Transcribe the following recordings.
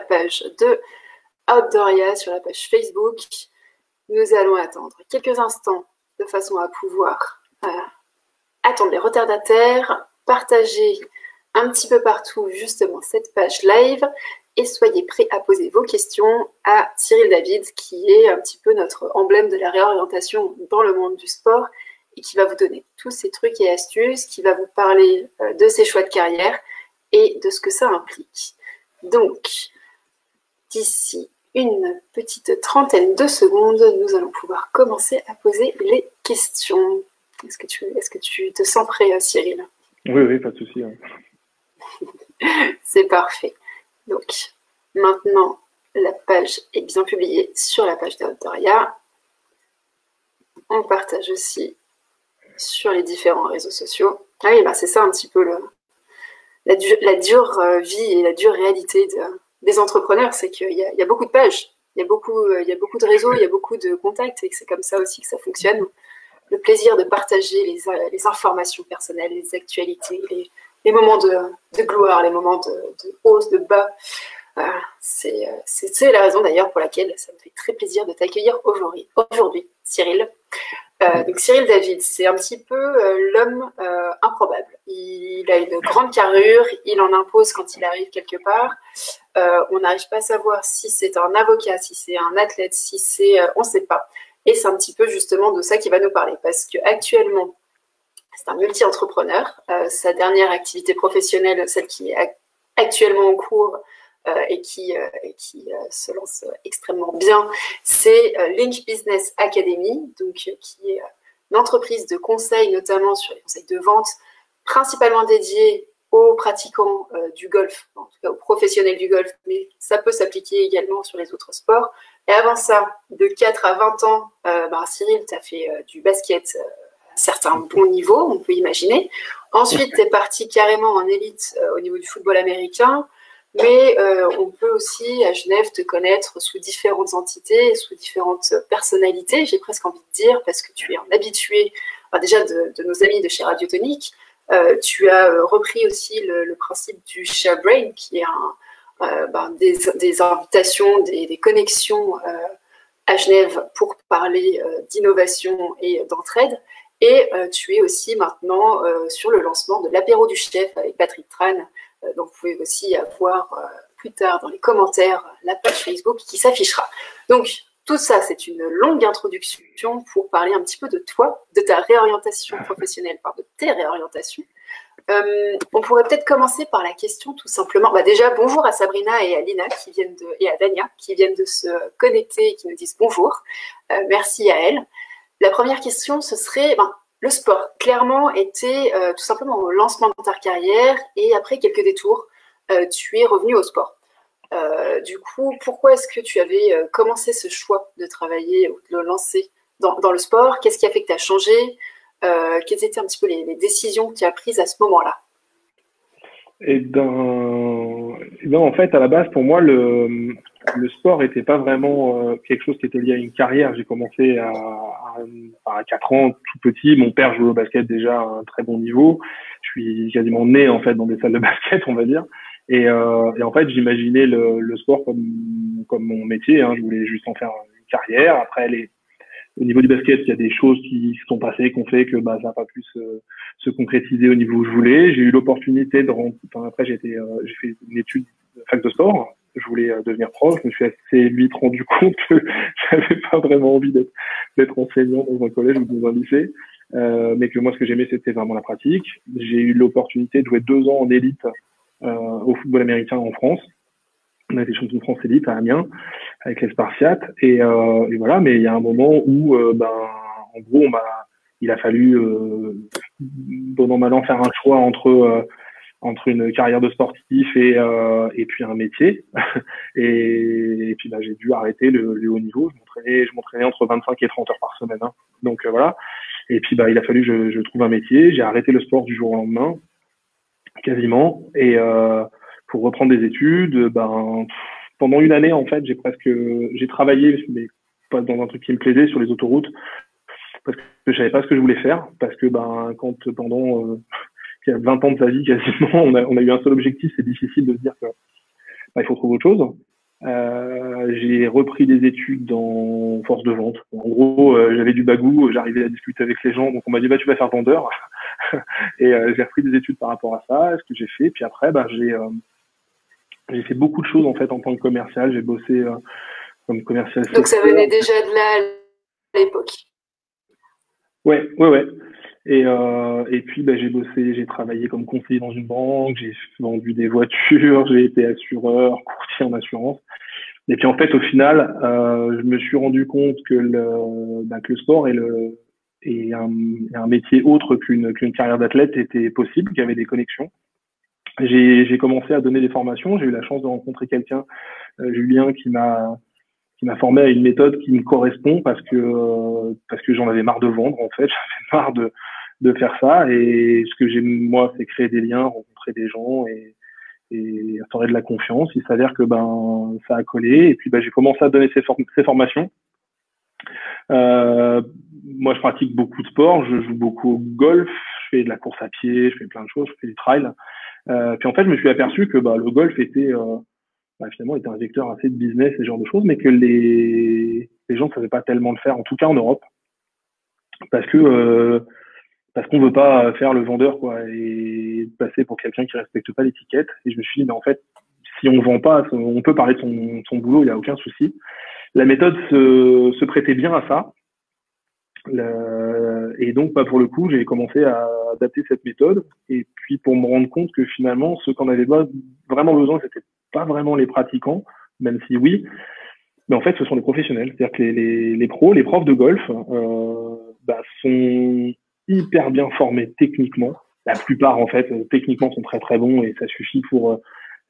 page de Outdooria, sur la page Facebook. Nous allons attendre quelques instants de façon à pouvoir attendre les retardataires, partager un petit peu partout justement cette page live et soyez prêts à poser vos questions à Cyril David qui est un petit peu notre emblème de la réorientation dans le monde du sport et qui va vous donner tous ces trucs et astuces, qui va vous parler de ses choix de carrière et de ce que ça implique. Donc, d'ici une petite trentaine de secondes, nous allons pouvoir commencer à poser les questions. Est-ce que tu te sens prêt, Cyril? Oui, pas de souci. Hein. C'est parfait. Donc, maintenant, la page est bien publiée sur la page d'Outdooria. On partage aussi sur les différents réseaux sociaux. Ah oui, c'est ça un petit peu la dure vie et la dure réalité des entrepreneurs, c'est qu'il y a beaucoup de pages, il y a beaucoup de réseaux, il y a beaucoup de contacts et que c'est comme ça aussi que ça fonctionne. Le plaisir de partager les informations personnelles, les actualités, les moments de gloire, les moments de hausse, de bas. C'est la raison d'ailleurs pour laquelle ça me fait très plaisir de t'accueillir aujourd'hui, Cyril. Donc Cyril David, c'est un petit peu l'homme improbable. Il a une grande carrure, il en impose quand il arrive quelque part. On n'arrive pas à savoir si c'est un avocat, si c'est un athlète, si c'est... on ne sait pas. Et c'est un petit peu justement de ça qu'il va nous parler. Parce qu'actuellement, c'est un multi-entrepreneur. Sa dernière activité professionnelle, celle qui est actuellement en cours et qui se lance extrêmement bien, c'est Link Business Academy, donc, qui est une entreprise de conseil, notamment sur les conseils de vente, principalement dédiée aux pratiquants du golf, en tout cas aux professionnels du golf, mais ça peut s'appliquer également sur les autres sports. Et avant ça, de 4 à 20 ans, Cyril, tu as fait du basket à un certain bon niveau, on peut imaginer. Ensuite, tu es parti carrément en élite au niveau du football américain, mais on peut aussi, à Genève, te connaître sous différentes entités, sous différentes personnalités, j'ai presque envie de dire, parce que tu es un habitué déjà de nos amis de chez Radiotonique. Tu as repris aussi le principe du share brain, qui est des invitations, des connexions à Genève pour parler d'innovation et d'entraide. Et tu es aussi maintenant sur le lancement de l'apéro du chef avec Patrick Tran. Donc vous pouvez aussi avoir plus tard dans les commentaires la page Facebook qui s'affichera. Donc tout ça, c'est une longue introduction pour parler un petit peu de toi, de ta réorientation professionnelle, de tes réorientations. On pourrait peut-être commencer par la question tout simplement. Déjà, bonjour à Sabrina et à Lina et à Dania qui viennent de se connecter et qui nous disent bonjour. Merci à elles. La première question, ce serait le sport. Clairement, était tout simplement au lancement de ta carrière et après quelques détours, tu es revenu au sport. Du coup, pourquoi est-ce que tu avais commencé ce choix de travailler ou de le lancer dans le sport? Qu'est-ce qui a fait que tu as changé? Quelles étaient un petit peu les décisions que tu as prises à ce moment-là? En fait, à la base, pour moi, le sport n'était pas vraiment quelque chose qui était lié à une carrière. J'ai commencé à 4 ans, tout petit. Mon père jouait au basket déjà à un très bon niveau. Je suis quasiment né en fait dans des salles de basket, on va dire. Et en fait, j'imaginais le sport comme mon métier. Hein. Je voulais juste en faire une carrière. Après, au niveau du basket, il y a des choses qui se sont passées, qui ont fait que ça n'a pas pu se concrétiser au niveau où je voulais. J'ai eu l'opportunité après, j'ai fait une étude de fac de sport. Je voulais devenir prof. Je me suis assez vite rendu compte que j'avais pas vraiment envie d'être enseignant dans un collège ou dans un lycée. Mais que moi, ce que j'aimais, c'était vraiment la pratique. J'ai eu l'opportunité de jouer 2 ans en élite au football américain en France. On a été champion de France élite à Amiens avec les Spartiates et voilà. Mais il y a un moment où, en gros, il a fallu, bon an mal an, faire un choix entre une carrière de sportif et puis un métier. et puis j'ai dû arrêter le haut niveau. Je m'entraînais entre 25 et 30 heures par semaine. Hein. Donc voilà. Et puis il a fallu que je trouve un métier. J'ai arrêté le sport du jour au lendemain, quasiment. Et pour reprendre des études, pendant une année en fait, j'ai travaillé, mais pas dans un truc qui me plaisait, sur les autoroutes, parce que je savais pas ce que je voulais faire, parce que quand pendant 20 ans de sa vie quasiment, on a eu un seul objectif, c'est difficile de se dire que il faut trouver autre chose. J'ai repris des études en force de vente. En gros, j'avais du bagou, j'arrivais à discuter avec les gens, donc on m'a dit bah tu vas faire vendeur. Et j'ai repris des études par rapport à ça, ce que j'ai fait. Puis après, bah, j'ai fait beaucoup de choses en fait en tant que commercial. J'ai bossé comme commercial. Donc ça venait déjà de là à l'époque. Ouais. Et puis bah, j'ai travaillé comme conseiller dans une banque, j'ai vendu des voitures, j'ai été assureur, courtier en assurance. Et puis en fait, au final, je me suis rendu compte que le sport et un métier autre qu'une carrière d'athlète était possible, qu'il y avait des connexions. J'ai commencé à donner des formations. J'ai eu la chance de rencontrer quelqu'un, Julien, qui m'a formé à une méthode qui me correspond parce que j'en avais marre de vendre en fait. J'avais marre de faire ça. Et ce que j'aime moi, c'est créer des liens, rencontrer des gens et instaurer de la confiance. Il s'avère que ça a collé. Et puis j'ai commencé à donner ces formations. Moi, je pratique beaucoup de sport. Je joue beaucoup au golf. Je fais de la course à pied. Je fais plein de choses. Je fais du trail. Puis en fait, je me suis aperçu que le golf était finalement était un vecteur assez de business et ce genre de choses, mais que les gens ne savaient pas tellement le faire, en tout cas en Europe, parce qu'on veut pas faire le vendeur quoi et passer pour quelqu'un qui respecte pas l'étiquette. Et je me suis dit mais en fait, si on vend pas, on peut parler de son boulot, il y a aucun souci. La méthode se prêtait bien à ça. Et donc, pour le coup, j'ai commencé à adapter cette méthode. Et puis, pour me rendre compte que finalement, ceux qu'on avait vraiment besoin, c'était pas vraiment les pratiquants, même si oui, mais en fait, ce sont les professionnels. C'est-à-dire que les pros, les profs de golf, sont hyper bien formés techniquement. La plupart, en fait, techniquement, sont très très bons et ça suffit pour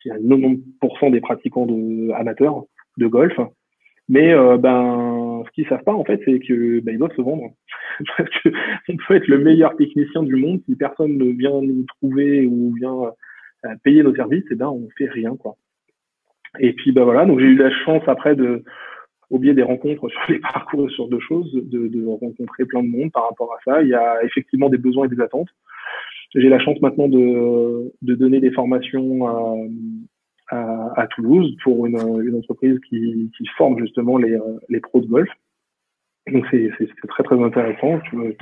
90% des pratiquants amateurs de golf. Mais ce qu'ils savent pas en fait, c'est que ils doivent se vendre. Parce que on peut être le meilleur technicien du monde, si personne ne vient nous trouver ou vient payer nos services, on fait rien quoi. Et puis voilà, donc j'ai eu la chance après au biais des rencontres sur les parcours et sur deux choses, de rencontrer plein de monde par rapport à ça. Il y a effectivement des besoins et des attentes. J'ai la chance maintenant de donner des formations à Toulouse pour une entreprise qui forme justement les pros de golf. Donc c'est très très intéressant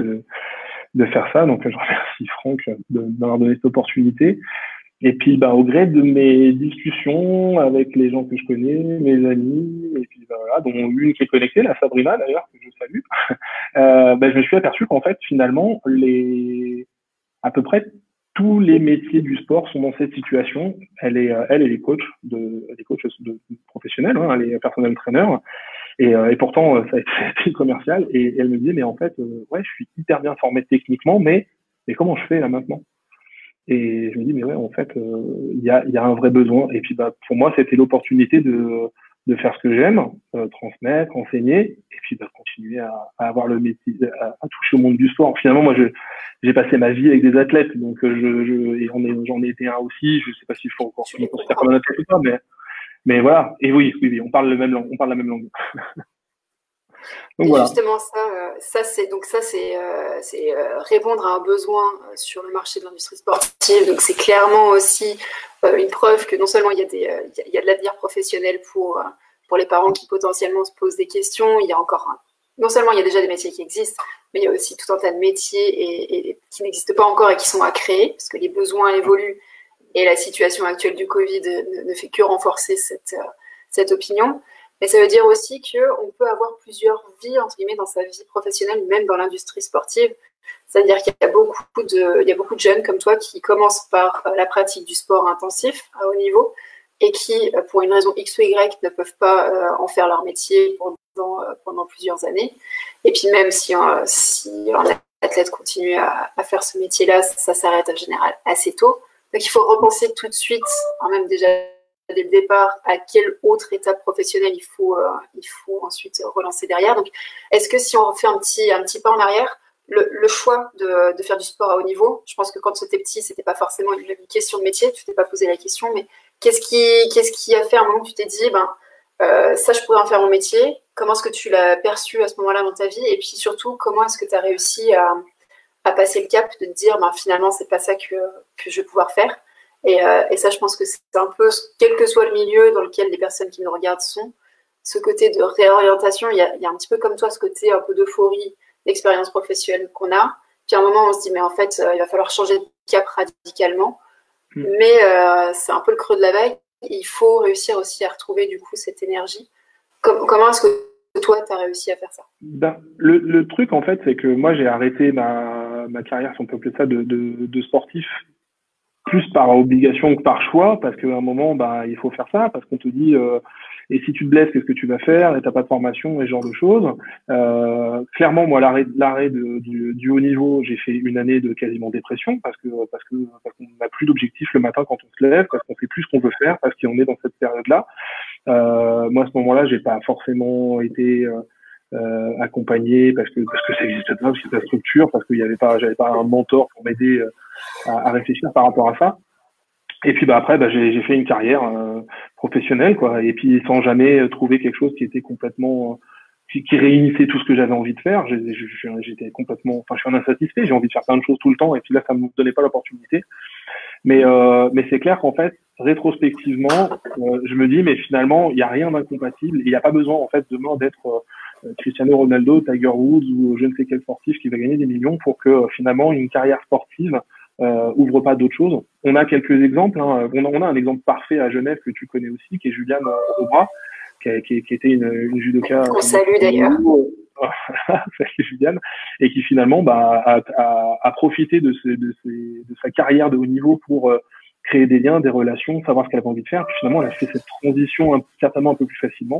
de faire ça. Donc je remercie Franck d'avoir donné cette opportunité. Et puis au gré de mes discussions avec les gens que je connais, mes amis, et puis voilà, dont une qui est connectée, la Sabrina d'ailleurs, que je salue, je me suis aperçu qu'en fait finalement à peu près tous les métiers du sport sont dans cette situation. Elle est coach professionnelle, hein, elle est personnel trainer, et pourtant ça a été commercial. Et elle me disait mais en fait je suis hyper bien formé techniquement, mais comment je fais là maintenant? Et je me dis mais ouais en fait il y a un vrai besoin. Et puis pour moi c'était l'opportunité de faire ce que j'aime, transmettre, enseigner, et puis continuer à avoir le métier, à toucher au monde du sport. Finalement, moi, j'ai passé ma vie avec des athlètes, donc et j'en ai été un aussi. Je sais pas si je faut encore me considérer comme un athlète ou pas, mais voilà. Et oui, on parle la même langue. Donc, voilà. Justement, ça c'est répondre à un besoin sur le marché de l'industrie sportive. Donc c'est clairement aussi une preuve que non seulement il y a de l'avenir professionnel pour les parents qui potentiellement se posent des questions. Il y a non seulement il y a déjà des métiers qui existent, mais il y a aussi tout un tas de métiers et qui n'existent pas encore et qui sont à créer parce que les besoins évoluent et la situation actuelle du Covid ne fait que renforcer cette opinion. Mais ça veut dire aussi qu'on peut avoir plusieurs vies, entre guillemets, dans sa vie professionnelle, même dans l'industrie sportive. C'est-à-dire qu'il y a beaucoup de jeunes comme toi qui commencent par la pratique du sport intensif à haut niveau et qui, pour une raison X ou Y, ne peuvent pas en faire leur métier pendant plusieurs années. Et puis même si un athlète continue à faire ce métier-là, ça s'arrête en général assez tôt. Donc il faut repenser tout de suite, même déjà dès le départ, à quelle autre étape professionnelle il faut ensuite relancer derrière. Donc, est-ce que si on refait un petit pas en arrière, le choix de faire du sport à haut niveau, je pense que quand tu étais petit, c'était pas forcément une question de métier, tu t'es pas posé la question, mais qu'est-ce qui a fait un moment que tu t'es dit, ça je pourrais en faire mon métier, comment est-ce que tu l'as perçu à ce moment-là dans ta vie, et puis surtout, comment est-ce que tu as réussi à passer le cap de te dire, finalement, c'est pas ça que je vais pouvoir faire. Et ça, je pense que c'est un peu, quel que soit le milieu dans lequel les personnes qui nous regardent sont, ce côté de réorientation, il y a un petit peu comme toi, ce côté un peu d'euphorie, d'expérience professionnelle qu'on a. Puis à un moment, on se dit, mais en fait, il va falloir changer de cap radicalement. Mais c'est un peu le creux de la vague. Il faut réussir aussi à retrouver du coup cette énergie. Comment est-ce que toi, tu as réussi à faire ça? Le truc, en fait, c'est que moi, j'ai arrêté ma carrière, si on peut appeler ça, de sportif, plus par obligation que par choix, parce qu'à un moment, il faut faire ça, parce qu'on te dit, et si tu te blesses, qu'est-ce que tu vas faire? Et t'as pas de formation, et ce genre de choses. Clairement, moi, l'arrêt du haut niveau, j'ai fait une année de quasiment dépression, parce qu'on n'a plus d'objectif le matin quand on se lève, parce qu'on sait plus ce qu'on veut faire, parce qu'on est dans cette période-là. Moi, à ce moment-là, j'ai pas forcément été accompagné parce que ça n'existe pas, parce que c'est ta structure, parce qu'il y avait pas, j'avais pas un mentor pour m'aider à réfléchir par rapport à ça. Et puis après, j'ai fait une carrière professionnelle, quoi. Et puis sans jamais trouver quelque chose qui était complètement qui réunissait tout ce que j'avais envie de faire. J'étais complètement, je suis un insatisfait. J'ai envie de faire plein de choses tout le temps, et puis là, ça me donnait pas l'opportunité. Mais c'est clair qu'en fait, rétrospectivement, je me dis, mais finalement, il y a rien d'incompatible. Il n'y a pas besoin, en fait, demain d'être Cristiano Ronaldo, Tiger Woods ou je ne sais quel sportif qui va gagner des millions pour que finalement une carrière sportive ouvre pas d'autres choses. On a quelques exemples. Hein. On a un exemple parfait à Genève que tu connais aussi, qui est Juliane Robra, qui était une judoka. On salue d'ailleurs. Juliane, et qui finalement a profité de sa carrière de haut niveau pour créer des liens, des relations, savoir ce qu'elle avait envie de faire. Puis finalement, elle a fait cette transition certainement un peu plus facilement.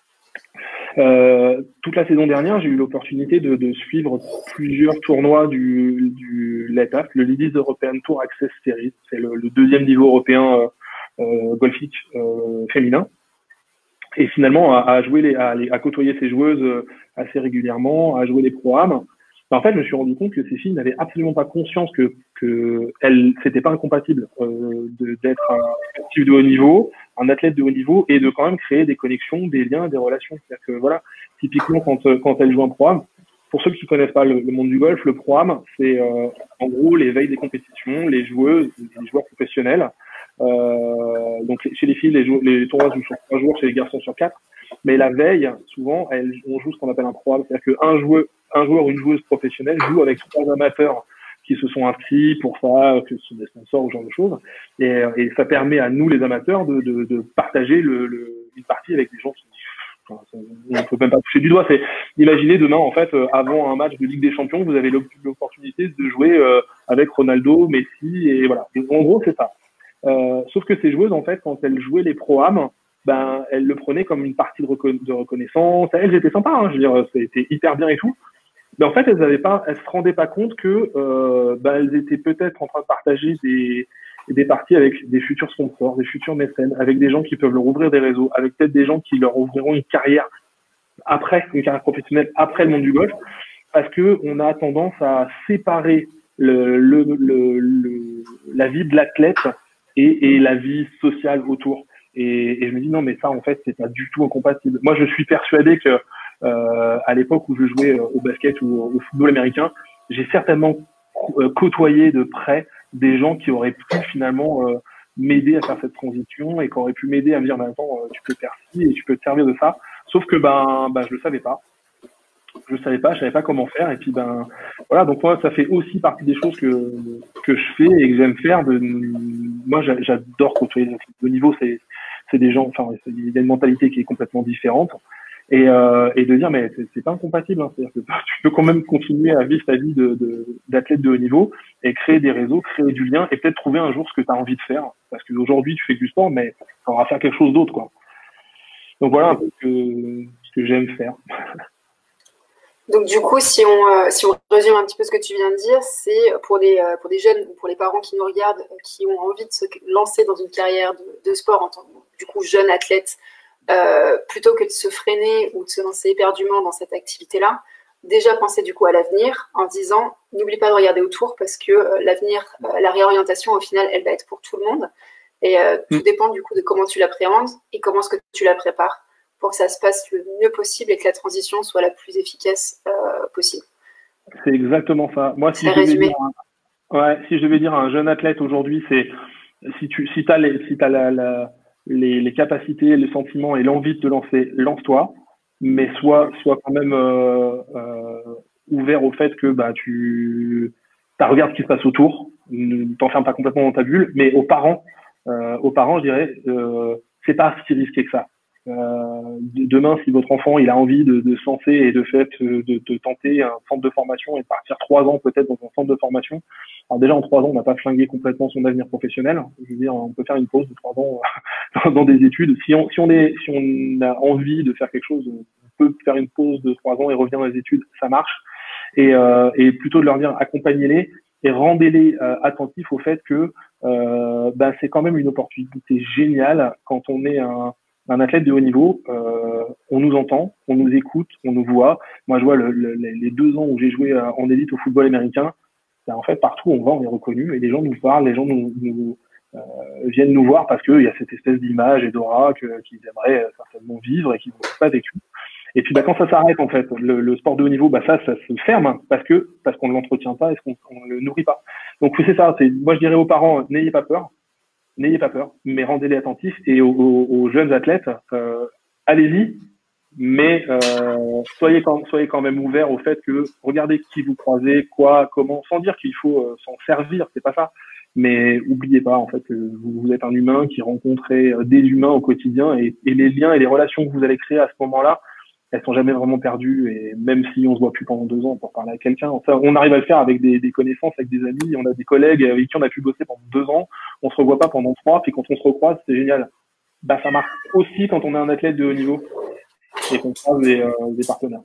Toute la saison dernière, j'ai eu l'opportunité de suivre plusieurs tournois du LETAF, le Ladies European Tour Access Series. C'est le deuxième niveau européen golfique féminin. Et finalement, à côtoyer ces joueuses assez régulièrement, à jouer les pro-am. En fait, je me suis rendu compte que ces filles n'avaient absolument pas conscience que c'était pas incompatible d'être un sportif de haut niveau, un athlète de haut niveau, et de quand même créer des connexions, des liens, des relations. C'est-à-dire que voilà, typiquement quand elles jouent un pro-am, pour ceux qui connaissent pas le monde du golf, le pro-am, c'est en gros les veilles des compétitions, les joueurs professionnels. Donc chez les filles, les tournois jouent sur 3 jours, chez les garçons sur 4. Mais la veille, souvent, on joue ce qu'on appelle un pro-am, c'est-à-dire qu'un joueur ou une joueuse professionnelle joue avec 3 amateurs qui se sont inscrits pour ça, que ce sont des sponsors ou ce genre de choses. Et ça permet à nous, les amateurs, de partager une partie avec des gens qui on ne peut même pas toucher du doigt. C'est imaginez demain, en fait, avant un match de Ligue des Champions, vous avez l'opportunité de jouer avec Ronaldo, Messi, et voilà. Et en gros, c'est ça. Sauf que ces joueuses, en fait, quand elles jouaient les pro-am, elles le prenaient comme une partie de reconnaissance. Elles étaient sympas, hein, je veux dire, c'était hyper bien et tout. Mais en fait, elles se rendaient pas compte que elles étaient peut-être en train de partager des parties avec des futurs sponsors, des futurs mécènes, avec des gens qui peuvent leur ouvrir des réseaux, avec peut-être des gens qui leur ouvriront une carrière professionnelle après le monde du golf, parce que on a tendance à séparer la vie de l'athlète et la vie sociale autour. Et je me dis non, mais ça en fait c'est pas du tout incompatible. Moi je suis persuadé que à l'époque où je jouais au basket ou au football américain, j'ai certainement côtoyé de près des gens qui auraient pu finalement m'aider à faire cette transition et qui auraient pu m'aider à me dire mais attends, tu peux faire ci et tu peux te servir de ça. Sauf que je le savais pas. Je savais pas comment faire, et puis voilà, donc moi ça fait aussi partie des choses que je fais et que j'aime faire. Moi j'adore côtoyer les athlètes de niveau, c'est des gens, enfin il y a une mentalité qui est complètement différente, et de dire mais c'est pas incompatible, hein. C'est-à-dire que tu peux quand même continuer à vivre ta vie d'athlète de haut niveau et créer des réseaux, créer du lien, et peut-être trouver un jour ce que tu as envie de faire, parce qu'aujourd'hui tu fais du sport, mais tu auras à faire quelque chose d'autre, quoi. Donc voilà un peu ce que j'aime faire. Donc du coup, si on résume un petit peu ce que tu viens de dire, c'est pour des jeunes ou pour les parents qui nous regardent, qui ont envie de se lancer dans une carrière de sport en tant que du coup jeune athlète, plutôt que de se freiner ou de se lancer éperdument dans cette activité-là, déjà penser du coup à l'avenir en disant n'oublie pas de regarder autour, parce que l'avenir, la réorientation au final, elle va être pour tout le monde, et tout dépend du coup de comment tu l'appréhendes et comment est-ce que tu la prépares, pour que ça se passe le mieux possible et que la transition soit la plus efficace possible. C'est exactement ça. Moi, si je devais dire à un jeune athlète aujourd'hui, c'est Si t'as les capacités, les sentiments et l'envie de te lancer, lance-toi, mais sois quand même ouvert au fait que bah regarde ce qui se passe autour, ne t'enferme pas complètement dans ta bulle, mais aux parents, je dirais, c'est pas si risqué que ça. Demain, si votre enfant il a envie de se lancer et de tenter un centre de formation et de partir 3 ans peut-être dans un centre de formation, alors déjà en 3 ans on n'a pas flingué complètement son avenir professionnel. Je veux dire, on peut faire une pause de 3 ans dans des études. Si on a envie de faire quelque chose, on peut faire une pause de 3 ans et revenir dans les études, ça marche. Et plutôt de leur dire accompagnez-les et rendez-les attentifs au fait que c'est quand même une opportunité géniale quand on est un athlète de haut niveau. On nous entend, on nous écoute, on nous voit. Moi, je vois les 2 ans où j'ai joué en élite au football américain, en fait, partout on va, on est reconnu et les gens nous parlent, les gens viennent nous voir parce qu'il y a cette espèce d'image et d'aura qu'ils aimeraient certainement vivre et qu'ils n'ont pas vécu. Et puis quand ça s'arrête, en fait, le sport de haut niveau, ça se ferme parce qu'on ne l'entretient pas et qu'on ne le nourrit pas. Donc c'est ça, moi je dirais aux parents, n'ayez pas peur, mais rendez-les attentifs, et aux jeunes athlètes, allez-y, mais soyez quand même ouverts au fait que regardez qui vous croisez, quoi, comment, sans dire qu'il faut s'en servir, c'est pas ça. Mais oubliez pas en fait que vous êtes un humain qui rencontrait des humains au quotidien, et les liens et les relations que vous allez créer à ce moment-là, elles sont jamais vraiment perdues. Et même si on se voit plus pendant 2 ans pour parler à quelqu'un, on arrive à le faire avec des connaissances, avec des amis. On a des collègues avec qui on a pu bosser pendant 2 ans. On se revoit pas pendant 3, puis quand on se recroise, c'est génial. Ça marche aussi quand on est un athlète de haut niveau et qu'on croise des partenaires.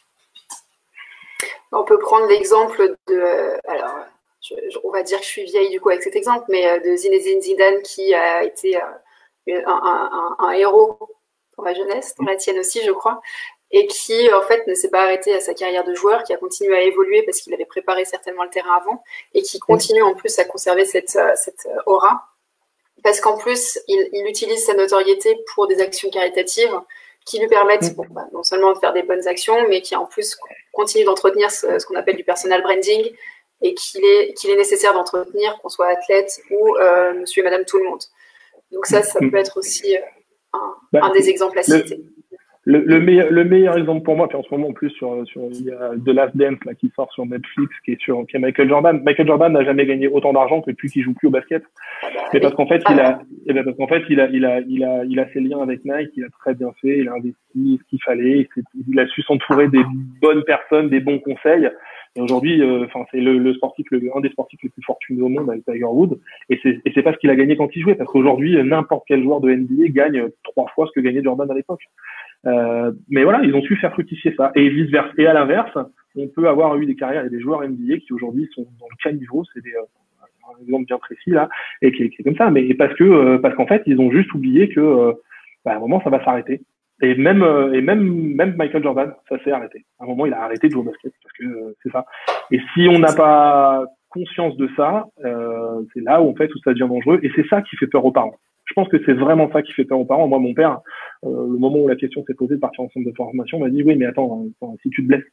On peut prendre l'exemple de, alors, on va dire que je suis vieille du coup avec cet exemple, mais de Zinedine Zidane qui a été un héros dans ma jeunesse, dans la tienne aussi, je crois, et qui, en fait, ne s'est pas arrêté à sa carrière de joueur, qui a continué à évoluer parce qu'il avait préparé certainement le terrain avant, et qui continue en plus à conserver cette aura, parce qu'en plus, il utilise sa notoriété pour des actions caritatives qui lui permettent non seulement de faire des bonnes actions, mais qui en plus continue d'entretenir ce qu'on appelle du personal branding, et qu'il est nécessaire d'entretenir, qu'on soit athlète ou monsieur et madame tout le monde. Donc ça peut être aussi un des exemples à citer. Le meilleur exemple pour moi, puis en ce moment en plus il y a The Last Dance là, qui sort sur Netflix, qui est Michael Jordan. Michael Jordan n'a jamais gagné autant d'argent que depuis qu'il joue plus au basket. Mais parce qu'en fait, il a ses liens avec Nike, il a très bien fait, il a investi ce qu'il fallait, il a su s'entourer des bonnes personnes, des bons conseils. Et aujourd'hui, c'est un des sportifs les plus fortunés au monde avec Tiger Woods. Et c'est pas ce qu'il a gagné quand il jouait, parce qu'aujourd'hui, n'importe quel joueur de NBA gagne 3 fois ce que gagnait Jordan à l'époque. Mais voilà, ils ont su faire fructifier ça. Et vice versa. Et à l'inverse, on peut avoir eu des carrières et des joueurs NBA qui aujourd'hui sont dans le caniveau. C'est un exemple bien précis là, et qui est comme ça. Mais parce qu'en fait, ils ont juste oublié que à un moment, ça va s'arrêter. Et même Michael Jordan, ça s'est arrêté. À un moment, il a arrêté de jouer au basket parce que c'est ça. Et si on n'a pas conscience de ça, c'est là où ça devient dangereux. Et c'est ça qui fait peur aux parents. Je pense que c'est vraiment ça qui fait peur aux parents. Moi, mon père, le moment où la question s'est posée de partir en centre de formation, m'a dit oui, mais attends, si tu te blesses,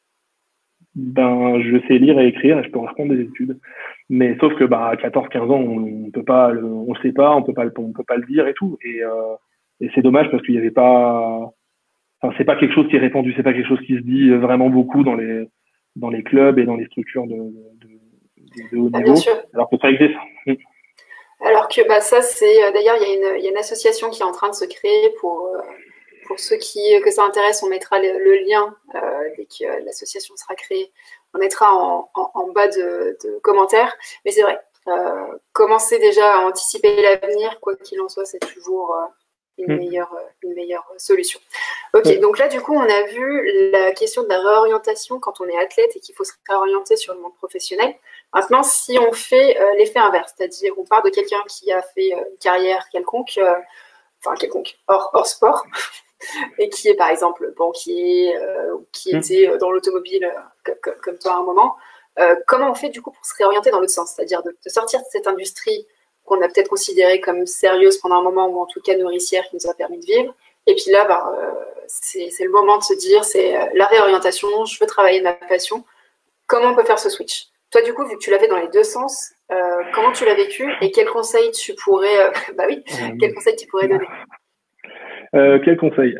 je sais lire et écrire et je peux reprendre des études. Mais sauf que à 14-15 ans, on peut pas, on sait pas, on peut pas le dire et tout. Et c'est dommage parce qu'il y avait pas, c'est pas quelque chose qui est répandu, c'est pas quelque chose qui se dit vraiment beaucoup dans les clubs et dans les structures de haut niveau. Alors que ça existe. Alors que ça, c'est d'ailleurs, il y a une association qui est en train de se créer pour ceux que ça intéresse. On mettra le lien dès que l'association sera créée. On mettra en bas de commentaires. Mais c'est vrai, commencer déjà à anticiper l'avenir, quoi qu'il en soit, c'est toujours une meilleure solution. Ok, donc là, du coup, on a vu la question de la réorientation quand on est athlète et qu'il faut se réorienter sur le monde professionnel. Maintenant, si on fait l'effet inverse, c'est-à-dire on part de quelqu'un qui a fait une carrière quelconque, hors sport, et qui est par exemple banquier, ou qui était dans l'automobile comme toi à un moment, comment on fait du coup pour se réorienter dans l'autre sens, c'est-à-dire de sortir de cette industrie qu'on a peut-être considérée comme sérieuse pendant un moment, ou en tout cas nourricière, qui nous a permis de vivre, et puis là, c'est le moment de se dire, c'est la réorientation, je veux travailler de ma passion. Comment on peut faire ce switch? Toi, du coup, vu que tu l'as fait dans les deux sens, Comment tu l'as vécu et quels conseils tu pourrais, bah oui, quels conseils tu pourrais donner? Quel conseil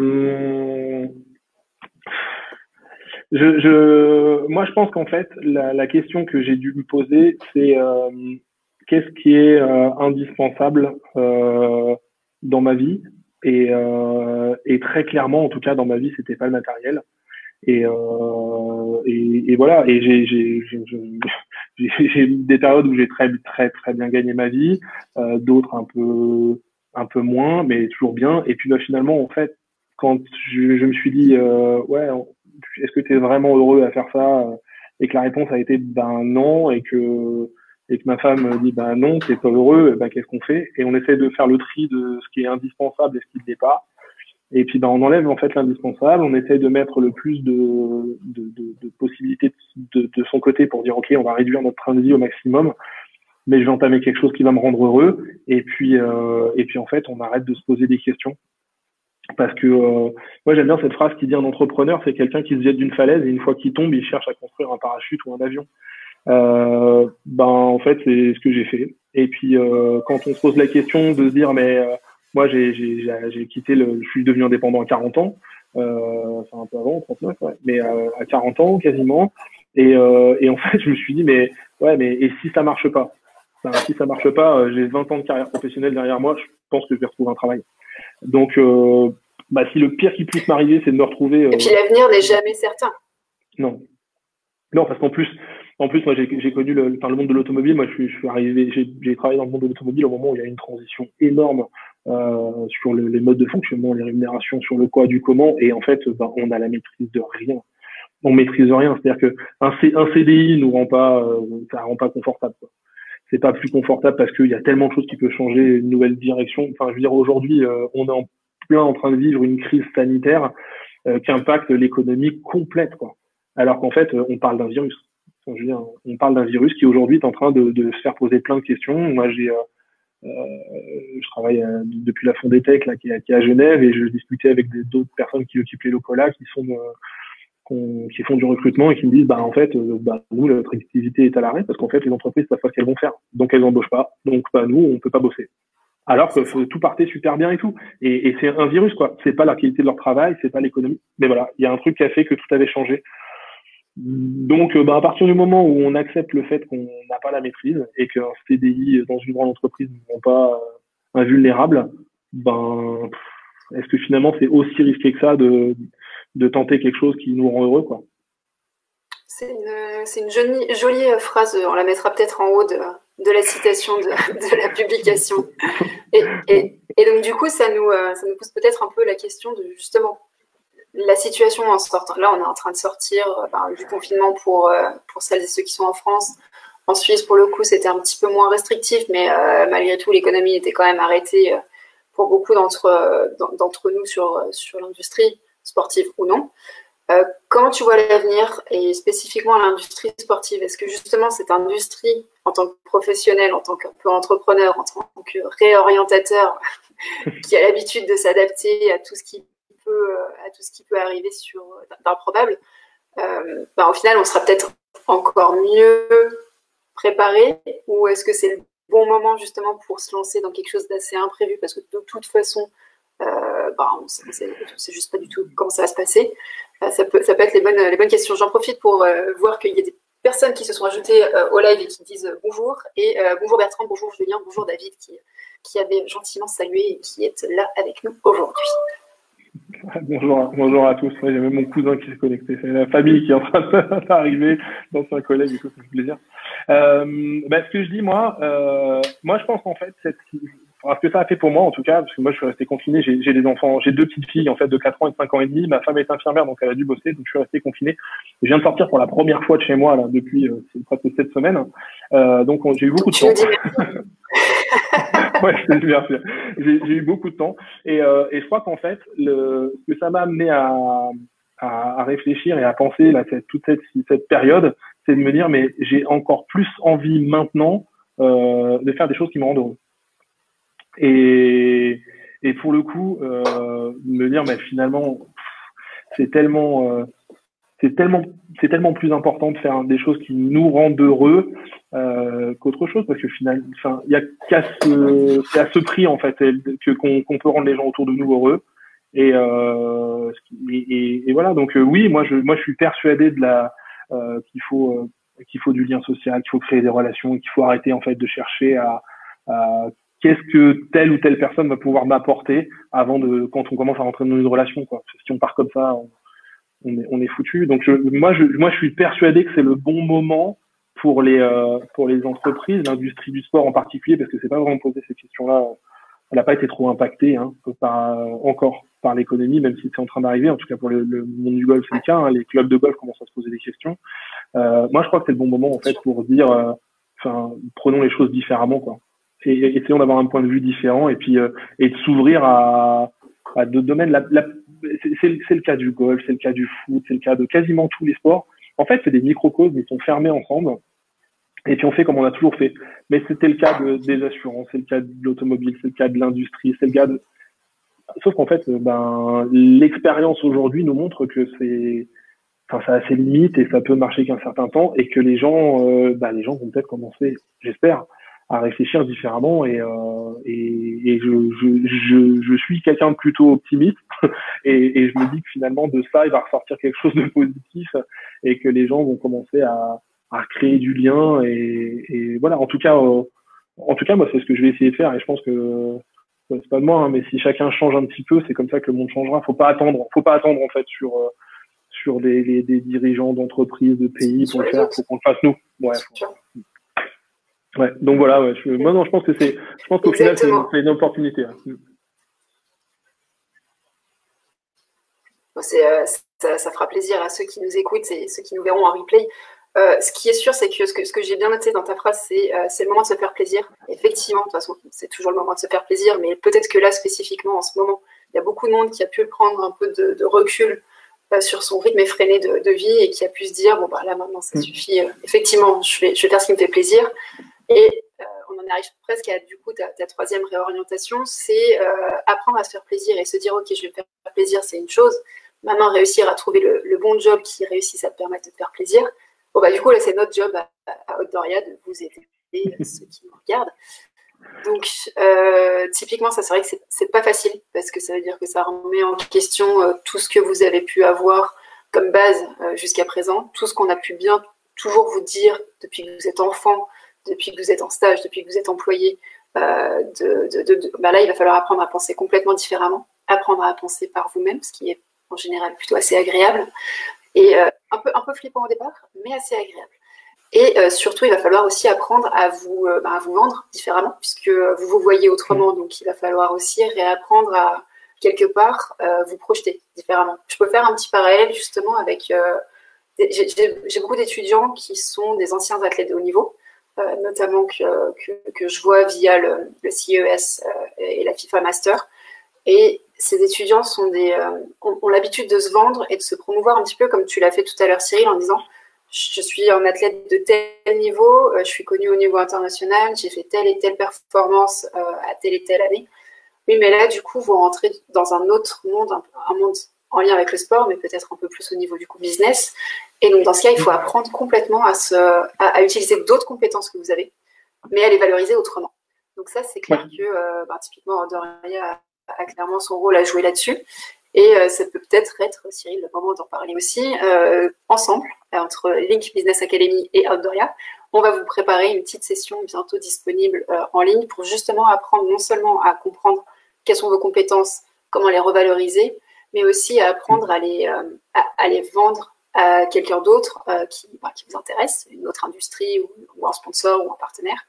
moi, je pense qu'en fait, la question que j'ai dû me poser, c'est qu'est-ce qui est indispensable dans ma vie et très clairement, en tout cas, dans ma vie, c'était pas le matériel. Et voilà. Et j'ai eu des périodes où j'ai très bien gagné ma vie, d'autres un peu moins, mais toujours bien. Et puis là, finalement, en fait, quand je me suis dit, ouais, est-ce que tu es vraiment heureux à faire ça? Et que la réponse a été ben non, et que ma femme me dit ben non, t'es pas heureux, ben qu'est-ce qu'on fait? Et on essaie de faire le tri de ce qui est indispensable et ce qui ne l'est pas. Et puis ben on enlève en fait l'indispensable, on essaie de mettre le plus de possibilités de son côté pour dire ok, on va réduire notre train de vie au maximum, mais je vais entamer quelque chose qui va me rendre heureux. Et puis en fait on arrête de se poser des questions. Parce que moi j'aime bien cette phrase qui dit un entrepreneur, c'est quelqu'un qui se jette d'une falaise et une fois qu'il tombe, il cherche à construire un parachute ou un avion. Ben en fait c'est ce que j'ai fait. Et puis quand on se pose la question de se dire mais moi j'ai quitté je suis devenu indépendant à 40 ans, enfin un peu avant 39 ouais, mais à 40 ans quasiment. Et en fait je me suis dit mais ouais mais et si ça marche pas? Ben, si ça marche pas, j'ai 20 ans de carrière professionnelle derrière moi, je pense que je vais retrouver un travail. Donc, bah, si le pire qui puisse m'arriver, c'est de me retrouver. Et puis l'avenir n'est jamais certain. Non, non, parce qu'en plus, moi, j'ai connu le monde de l'automobile. Moi, je suis arrivé, j'ai travaillé dans le monde de l'automobile au moment où il y a une transition énorme sur les modes de fonctionnement, les rémunérations, sur le quoi du comment. Et en fait, bah, on a la maîtrise de rien. On maîtrise rien. C'est-à-dire que un CDI nous rend pas, ça rend pas confortable, quoi. C'est pas plus confortable parce qu'il y a tellement de choses qui peuvent changer, une nouvelle direction. Enfin, je veux dire, aujourd'hui, on est en train de vivre une crise sanitaire qui impacte l'économie complète, quoi. Alors qu'en fait, on parle d'un virus. Enfin, je veux dire, on parle d'un virus qui aujourd'hui est en train de se faire poser plein de questions. Moi, je travaille depuis la Fondetech là, qui est à Genève, et je discutais avec d'autres personnes qui occupent les locaux là, qui font du recrutement et qui me disent bah en fait nous notre activité est à l'arrêt parce qu'en fait les entreprises savent pas ce qu'elles vont faire, donc elles embauchent pas, donc bah nous on peut pas bosser, alors que tout partait super bien et tout, et c'est un virus, quoi. C'est pas la qualité de leur travail, c'est pas l'économie, mais voilà, il y a un truc qui a fait que tout avait changé. Donc bah à partir du moment où on accepte le fait qu'on n'a pas la maîtrise et qu'un CDI dans une grande entreprise ne rend pas invulnérable, ben est-ce que finalement c'est aussi risqué que ça de tenter quelque chose qui nous rend heureux, quoi. C'est une jolie phrase, on la mettra peut-être en haut de la citation de la publication. Et donc du coup, ça nous pose peut-être un peu la question de justement la situation en sortant. Là, on est en train de sortir du confinement pour celles et ceux qui sont en France. En Suisse, pour le coup, c'était un petit peu moins restrictif, mais malgré tout, l'économie était quand même arrêtée pour beaucoup d'entre nous sur l'industrie sportive ou non. Comment tu vois l'avenir et spécifiquement l'industrie sportive? Est-ce que justement cette industrie, en tant que professionnel, en tant qu'entrepreneur, en tant que réorientateur, qui a l'habitude de s'adapter à tout ce qui peut arriver d'improbable, au final, on sera peut-être encore mieux préparé, ou est-ce que c'est le bon moment justement pour se lancer dans quelque chose d'assez imprévu, parce que de toute façon, on sait juste pas du tout comment ça va se passer. Ça peut être les bonnes questions. J'en profite pour voir qu'il y a des personnes qui se sont ajoutées au live et qui disent bonjour. Et bonjour Bertrand, bonjour Julien, bonjour David, qui avait gentiment salué et qui est là avec nous aujourd'hui. Bonjour à tous. Ouais, il y a même mon cousin qui s'est connecté. C'est la famille qui est en train d'arriver, d'anciens collègues et tout, ça fait plaisir. Ce que je dis, moi, je pense qu'en fait, ce que ça a fait pour moi, en tout cas, parce que moi, je suis resté confiné, j'ai des enfants, j'ai 2 petites filles, en fait, de 4 ans et de 5 ans et demi. Ma femme est infirmière, donc elle a dû bosser, donc je suis resté confiné. Je viens de sortir pour la première fois de chez moi, là, depuis presque 7 semaines. Donc, j'ai eu beaucoup de temps. Ouais, je te dis merci. J'ai eu beaucoup de temps. Et je crois qu'en fait, ce que ça m'a amené à réfléchir et à penser, là, toute cette période, c'est de me dire, mais j'ai encore plus envie maintenant de faire des choses qui me rendent heureux. Et pour le coup, me dire, mais finalement, c'est tellement plus important de faire des choses qui nous rendent heureux qu'autre chose, parce que finalement, enfin, il y a c'est à ce prix en fait qu'on peut rendre les gens autour de nous heureux. Et voilà. Donc oui, moi je suis persuadé qu'il faut du lien social, qu'il faut créer des relations, qu'il faut arrêter en fait de chercher à qu'est-ce que telle ou telle personne va pouvoir m'apporter quand on commence à rentrer dans une relation, quoi. Parce que si on part comme ça, on est foutu. Donc moi je suis persuadé que c'est le bon moment pour les entreprises, l'industrie du sport en particulier, parce que c'est pas vraiment posé ces questions-là. Elle n'a pas été trop impactée encore par l'économie, même si c'est en train d'arriver. En tout cas pour le monde du golf, c'est le cas. Hein, les clubs de golf commencent à se poser des questions. Moi je crois que c'est le bon moment en fait pour dire, prenons les choses différemment, quoi. Et essayons d'avoir un point de vue différent et puis et de s'ouvrir à d'autres domaines. C'est le cas du golf, c'est le cas du foot, c'est le cas de quasiment tous les sports. En fait, c'est des microcosmes, ils sont fermés ensemble. Et puis on fait comme on a toujours fait. Mais c'était le cas des assurances, c'est le cas de l'automobile, c'est le cas de l'industrie, c'est le cas de... Sauf qu'en fait, l'expérience aujourd'hui nous montre que ça a ses limites et ça peut marcher qu'un certain temps et que les gens vont peut-être commencer, j'espère, à réfléchir différemment et je suis quelqu'un de plutôt optimiste et je me dis que finalement de ça il va ressortir quelque chose de positif et que les gens vont commencer à créer du lien et voilà. En tout cas moi c'est ce que je vais essayer de faire et je pense que c'est pas de moi, hein, mais si chacun change un petit peu, c'est comme ça que le monde changera. Faut pas attendre en fait sur des dirigeants d'entreprises, de pays pour le faire. Faut qu'on le fasse nous. Ouais, donc voilà, ouais, je pense qu'au final, c'est une opportunité. Hein. Ça fera plaisir à ceux qui nous écoutent et ceux qui nous verront en replay. Ce qui est sûr, c'est que ce que j'ai bien noté dans ta phrase, c'est le moment de se faire plaisir. Effectivement, de toute façon, c'est toujours le moment de se faire plaisir, mais peut-être que là, spécifiquement, en ce moment, il y a beaucoup de monde qui a pu prendre un peu de recul sur son rythme effréné de vie et qui a pu se dire, bon, bah là, maintenant, ça suffit. Effectivement, je vais faire ce qui me fait plaisir. Et on en arrive presque à, du coup, ta troisième réorientation, c'est apprendre à se faire plaisir et se dire, ok, je vais me faire plaisir, c'est une chose. Maintenant, réussir à trouver le bon job qui réussisse à te permettre de te faire plaisir. Bon, bah, du coup, là, c'est notre job à Outdooria de vous aider, ceux qui nous regardent. Donc, typiquement, ça, c'est vrai que c'est pas facile parce que ça veut dire que ça remet en question tout ce que vous avez pu avoir comme base jusqu'à présent, tout ce qu'on a pu bien toujours vous dire depuis que vous êtes enfant, depuis que vous êtes en stage, depuis que vous êtes employé. Là, il va falloir apprendre à penser complètement différemment, apprendre à penser par vous-même, ce qui est en général plutôt assez agréable. Et un peu flippant au départ, mais assez agréable. Et surtout, il va falloir aussi apprendre à vous vendre différemment, puisque vous vous voyez autrement. Donc, il va falloir aussi réapprendre à, quelque part, vous projeter différemment. Je peux faire un petit parallèle, justement, avec... j'ai beaucoup d'étudiants qui sont des anciens athlètes de haut niveau, notamment que je vois via le CES et la FIFA Master. Et ces étudiants ont l'habitude de se vendre et de se promouvoir un petit peu comme tu l'as fait tout à l'heure, Cyril, en disant je suis un athlète de tel niveau, je suis connu au niveau international, j'ai fait telle et telle performance à telle et telle année. Oui, mais là, du coup, vous rentrez dans un autre monde, un monde en lien avec le sport, mais peut-être un peu plus au niveau du coup business. Et donc, dans ce cas, il faut apprendre complètement à utiliser d'autres compétences que vous avez, mais à les valoriser autrement. Donc ça, c'est clair que typiquement, Outdooria a clairement son rôle à jouer là-dessus. Et ça peut peut-être être, Cyril, le moment d'en parler aussi, ensemble, entre Link Business Academy et Outdooria. On va vous préparer une petite session bientôt disponible en ligne pour justement apprendre non seulement à comprendre quelles sont vos compétences, comment les revaloriser, mais aussi à apprendre à les vendre à quelqu'un d'autre qui vous intéresse, une autre industrie ou un sponsor ou un partenaire.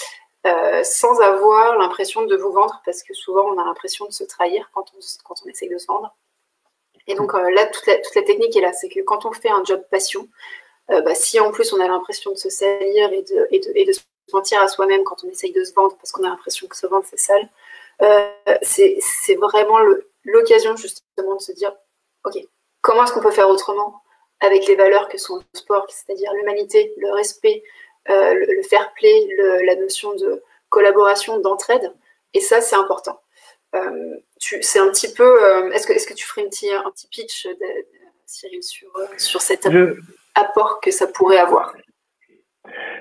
Sans avoir l'impression de vous vendre, parce que souvent on a l'impression de se trahir quand on essaye de se vendre. Et donc là, toute la technique est là, c'est que quand on fait un job passion, si en plus on a l'impression de se salir et de se mentir à soi-même quand on essaye de se vendre, parce qu'on a l'impression que se vendre c'est sale, c'est vraiment l'occasion justement de se dire, ok, comment est-ce qu'on peut faire autrement avec les valeurs que sont le sport, c'est-à-dire l'humanité, le respect, le fair play, la notion de collaboration, d'entraide, et ça c'est important. C'est un petit peu. Est-ce que tu ferais un petit pitch, Cyril, sur cet apport que ça pourrait avoir?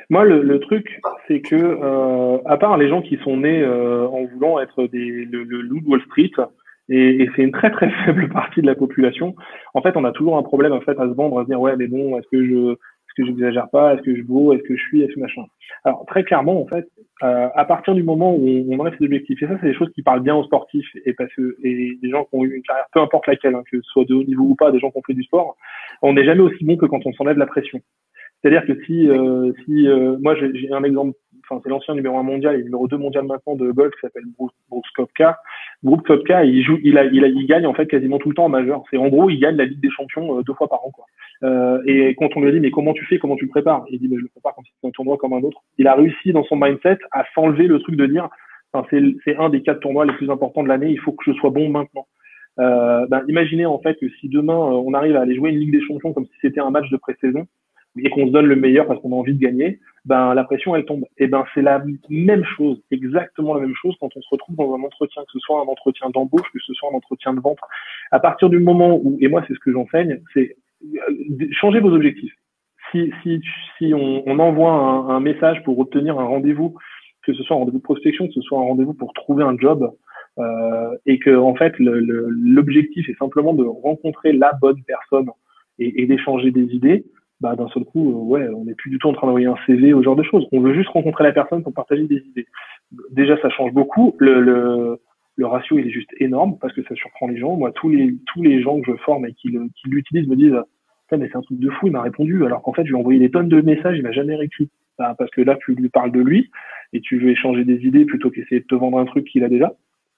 Moi, le truc, c'est que, à part les gens qui sont nés en voulant être le loup de Wall Street, et c'est une très très faible partie de la population, en fait, on a toujours un problème en fait, à se vendre, à se dire, ouais, mais bon, est-ce que j'exagère pas, est-ce que je vaux, est-ce que je suis, est-ce que machin. Alors, très clairement, en fait, à partir du moment où on enlève ses objectifs, et ça, c'est des choses qui parlent bien aux sportifs, et des gens qui ont eu une carrière, peu importe laquelle, hein, que ce soit de haut niveau ou pas, des gens qui ont fait du sport, on n'est jamais aussi bon que quand on s'enlève la pression. C'est-à-dire que moi j'ai un exemple, enfin c'est l'ancien numéro 1 mondial et numéro 2 mondial maintenant de golf qui s'appelle Brooks Koepka. Brooks Koepka, il gagne en fait quasiment tout le temps en majeur. C'est en gros il gagne la Ligue des Champions 2 fois par an quoi. Et quand on lui dit mais comment tu fais, comment tu le prépares, il dit mais je le prépare comme si c'était un tournoi comme un autre. Il a réussi dans son mindset à s'enlever le truc de dire enfin, c'est un des 4 tournois les plus importants de l'année, il faut que je sois bon maintenant. Imaginez en fait que si demain on arrive à aller jouer une Ligue des Champions comme si c'était un match de pré-saison et qu'on se donne le meilleur parce qu'on a envie de gagner, la pression elle tombe. Et c'est la même chose, exactement la même chose quand on se retrouve dans un entretien, que ce soit un entretien d'embauche, que ce soit un entretien de vente. À partir du moment où, et moi c'est ce que j'enseigne, c'est changer vos objectifs. Si on envoie un message pour obtenir un rendez-vous, que ce soit un rendez-vous de prospection, que ce soit un rendez-vous pour trouver un job, et que en fait l'objectif est simplement de rencontrer la bonne personne et d'échanger des idées, d'un seul coup, ouais, on n'est plus du tout en train d'envoyer un CV ou ce genre de choses. On veut juste rencontrer la personne pour partager des idées. Déjà, ça change beaucoup. Le ratio, il est juste énorme parce que ça surprend les gens. Moi, tous les gens que je forme et qui l'utilisent me disent, mais c'est un truc de fou, il m'a répondu. Alors qu'en fait, je lui ai envoyé des tonnes de messages, il m'a jamais réécrit. Parce que là, tu lui parles de lui et tu veux échanger des idées plutôt qu'essayer de te vendre un truc qu'il a déjà.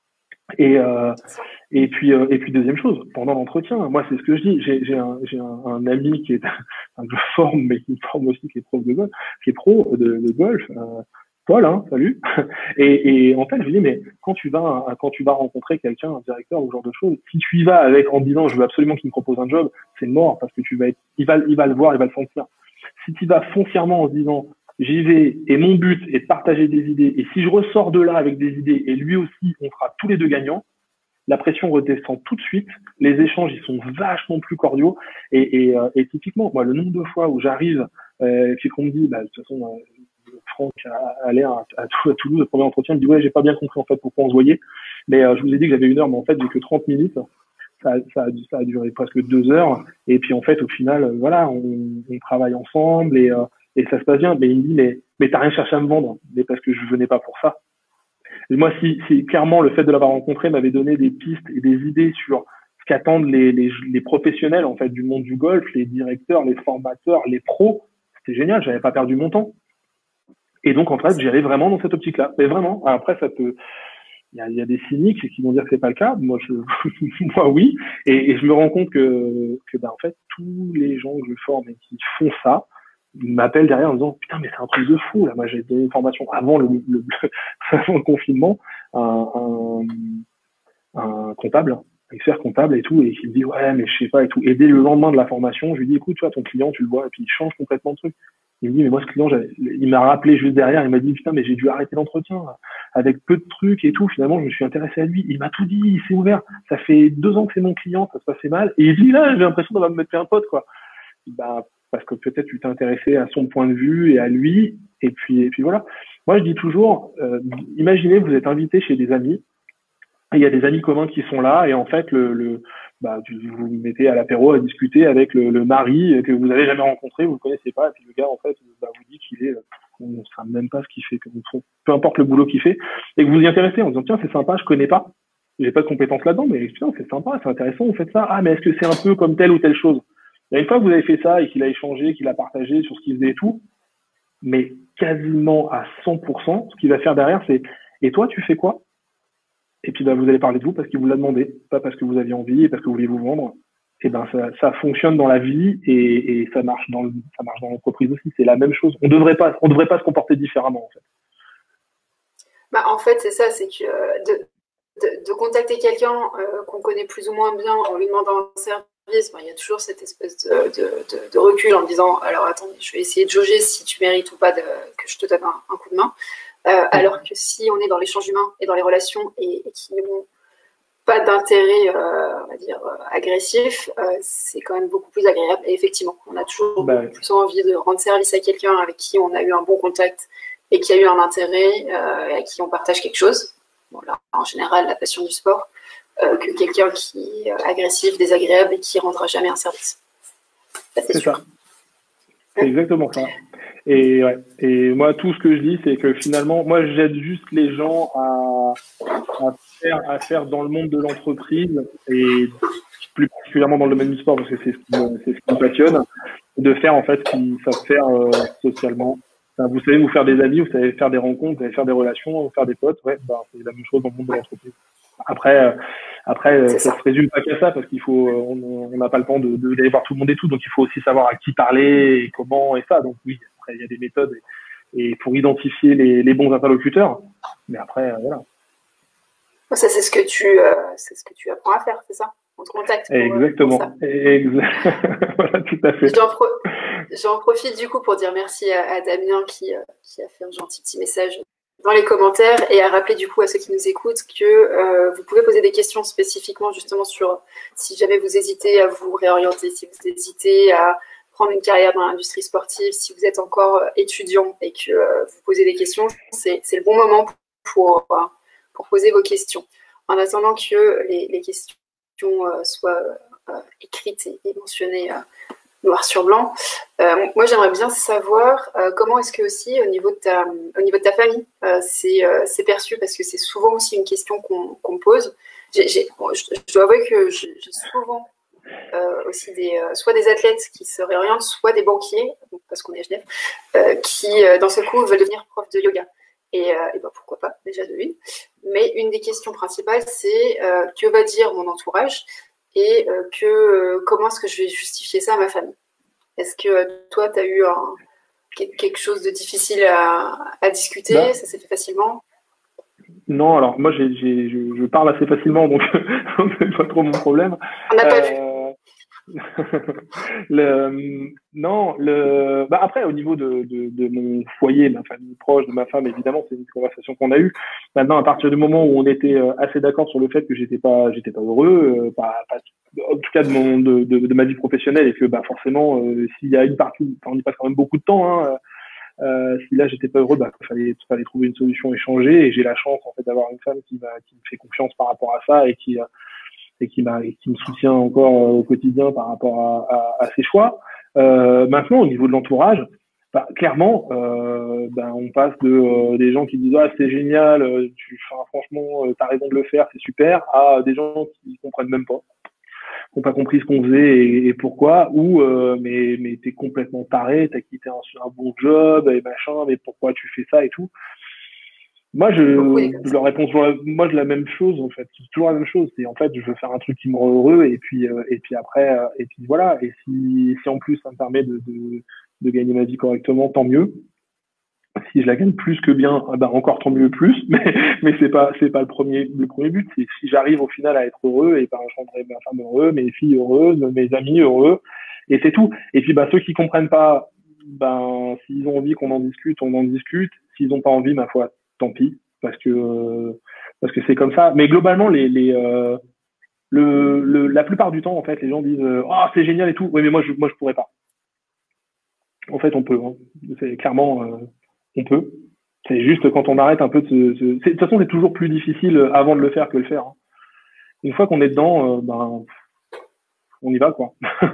Et puis deuxième chose, pendant l'entretien, moi c'est ce que je dis, j'ai un ami qui est que je forme, mais qui me forme aussi, qui est prof de golf, qui est pro de golf, Paul, hein, salut. Et en fait, je lui dis, mais quand tu vas rencontrer quelqu'un, un directeur ou ce genre de choses, si tu y vas avec en disant je veux absolument qu'il me propose un job, c'est mort parce que il va le voir, il va le sentir. Si tu vas foncièrement en se disant j'y vais et mon but est de partager des idées et si je ressors de là avec des idées et lui aussi, on sera tous les deux gagnants, la pression redescend tout de suite, les échanges ils sont vachement plus cordiaux et typiquement, moi le nombre de fois où j'arrive puis qu'on me dit, de toute façon Franck allait à Toulouse, le premier entretien, il me dit ouais j'ai pas bien compris en fait pourquoi on se voyait, mais je vous ai dit que j'avais 1 heure, mais en fait j'ai que 30 minutes. Ça a duré presque 2 heures. Et puis, en fait, au final, voilà, on travaille ensemble et ça se passe bien. Mais il me dit, mais t'as rien cherché à me vendre. Mais parce que je venais pas pour ça. Et moi, si clairement, le fait de l'avoir rencontré m'avait donné des pistes et des idées sur ce qu'attendent les professionnels, en fait, du monde du golf, les directeurs, les formateurs, les pros, c'était génial. J'avais pas perdu mon temps. Et donc, en fait, j'allais vraiment dans cette optique-là. Mais vraiment, après, ça peut... Il y a des cyniques qui vont dire que c'est pas le cas. Moi, moi oui. Et je me rends compte que en fait, tous les gens que je forme et qui font ça, ils m'appellent derrière en me disant, putain, mais c'est un truc de fou, là. Moi, j'ai donné une formation avant avant le confinement, un comptable, un expert comptable et tout, et qui me dit, ouais, mais je sais pas et tout. Et dès le lendemain de la formation, je lui dis, écoute, toi, ton client, tu le vois, et puis il change complètement de truc. Il me dit, mais moi, ce client, il m'a rappelé juste derrière, il m'a dit, putain, mais j'ai dû arrêter l'entretien, avec peu de trucs et tout. Finalement, je me suis intéressé à lui. Il m'a tout dit, il s'est ouvert. Ça fait 2 ans que c'est mon client, ça se passait mal. Et il dit, là, j'ai l'impression d'avoir me mettre un pote, quoi. Parce que peut-être tu t'es intéressé à son point de vue et à lui. Et puis voilà. Moi, je dis toujours, imaginez, vous êtes invité chez des amis. Et il y a des amis communs qui sont là. Et en fait, vous vous mettez à l'apéro à discuter avec le mari que vous n'avez jamais rencontré, vous ne le connaissez pas, et puis le gars en fait vous dit qu'il est, on ne sait même pas ce qu'il fait, peu importe le boulot qu'il fait, et que vous y intéressez en disant tiens c'est sympa, je connais pas, j'ai pas de compétences là-dedans, mais putain c'est sympa, c'est intéressant, vous faites ça, ah mais est-ce que c'est un peu comme telle ou telle chose? Et une fois que vous avez fait ça et qu'il a échangé, qu'il a partagé sur ce qu'il faisait et tout, mais quasiment à 100%, ce qu'il va faire derrière c'est et toi tu fais quoi? Et puis vous allez parler de vous parce qu'il vous l'a demandé, pas parce que vous aviez envie et parce que vous voulez vous vendre. Et ça fonctionne dans la vie et ça marche dans l'entreprise aussi. C'est la même chose. On devrait pas se comporter différemment en fait. En fait c'est ça, c'est que de contacter quelqu'un qu'on connaît plus ou moins bien en lui demandant un service, il y a toujours cette espèce de recul en disant alors attends, je vais essayer de jauger si tu mérites ou pas que je te donne un coup de main. Alors que si on est dans l'échange humain et dans les relations et qui ont pas d'intérêt, on va dire, agressif, c'est quand même beaucoup plus agréable. Et effectivement, on a toujours beaucoup plus envie de rendre service à quelqu'un avec qui on a eu un bon contact et qui a eu un intérêt et à qui on partage quelque chose. Bon, là, en général, la passion du sport, que quelqu'un qui est agressif, désagréable et qui ne rendra jamais un service. C'est ça. C'est exactement ça. Et, ouais. Et moi, tout ce que je dis, c'est que finalement, moi, j'aide juste les gens à faire dans le monde de l'entreprise et plus particulièrement dans le domaine du sport, parce que c'est ce qui me passionne, de faire en fait ce qu'ils savent faire socialement. Enfin, vous savez vous faire des amis, vous savez faire des rencontres, vous savez faire des relations, vous faire des potes. Ouais, c'est la même chose dans le monde de l'entreprise. Après, ça se résume pas qu'à ça, parce qu'il faut, on n'a pas le temps d'aller voir tout le monde et tout, donc il faut aussi savoir à qui parler et comment et ça. Donc oui, après il y a des méthodes et pour identifier les bons interlocuteurs. Mais après, voilà. Ça, c'est ce que tu apprends à faire, c'est ça? On te contacte. Exactement. Voilà, tout à fait. J'en profite du coup pour dire merci à Damien qui a fait un gentil petit message dans les commentaires et à rappeler du coup à ceux qui nous écoutent que vous pouvez poser des questions spécifiquement justement sur si jamais vous hésitez à vous réorienter, si vous hésitez à prendre une carrière dans l'industrie sportive, si vous êtes encore étudiant et que vous posez des questions, c'est le bon moment pour poser vos questions. En attendant que les questions soient écrites et mentionnées noir sur blanc, moi j'aimerais bien savoir comment est-ce que aussi au niveau de ta famille c'est perçu, parce que c'est souvent aussi une question qu'on me pose. Je dois avouer que j'ai souvent aussi soit des athlètes qui se réorientent, soit des banquiers, parce qu'on est à Genève, qui d'un seul coup veulent devenir prof de yoga. Et ben pourquoi pas, déjà de une. Mais une des questions principales, c'est que va dire mon entourage et comment est-ce que je vais justifier ça à ma famille. Est-ce que toi, tu as eu quelque chose de difficile à discuter? Ça s'est fait facilement? Non, alors moi, je parle assez facilement, donc c'est pas trop mon problème. On n'a pas vu. Après, au niveau de mon foyer, ma famille proche, de ma femme, évidemment, c'est une conversation qu'on a eue. Maintenant, à partir du moment où on était assez d'accord sur le fait que j'étais pas heureux, en tout cas de ma vie professionnelle, et que forcément, s'il y a une partie, on y passe quand même beaucoup de temps, hein, si là j'étais pas heureux, fallait trouver une solution et changer. Et j'ai la chance en fait d'avoir une femme qui me fait confiance par rapport à ça et qui me soutient encore au quotidien par rapport à ses choix. Maintenant, au niveau de l'entourage, clairement, on passe des gens qui disent c'est génial, franchement, t'as raison de le faire, c'est super, à des gens qui comprennent même pas, qui n'ont pas compris ce qu'on faisait et pourquoi, ou mais t'es complètement taré, t'as quitté un bon job et machin, mais pourquoi tu fais ça et tout. Moi, je leur réponds moi, la même chose, en fait. C'est toujours la même chose. C'est, en fait, je veux faire un truc qui me rend heureux, et puis après, et puis voilà. Et si en plus, ça me permet de gagner ma vie correctement, tant mieux. Si je la gagne plus que bien, encore tant mieux plus. Mais c'est pas le premier but. C'est si j'arrive au final à être heureux, et je rendrai ma femme heureuse, mes filles heureuses, mes amis heureux. Et c'est tout. Et puis, ceux qui comprennent pas, s'ils ont envie qu'on en discute, on en discute. S'ils ont pas envie, ma foi, tant pis, parce que c'est comme ça. Mais globalement, la plupart du temps, en fait, les gens disent c'est génial et tout. Oui, mais moi je pourrais pas. En fait, on peut. Hein. C'est clairement, on peut. C'est juste quand on arrête un peu de toute façon, c'est toujours plus difficile avant de le faire que le faire. Hein. Une fois qu'on est dedans, on y va, quoi.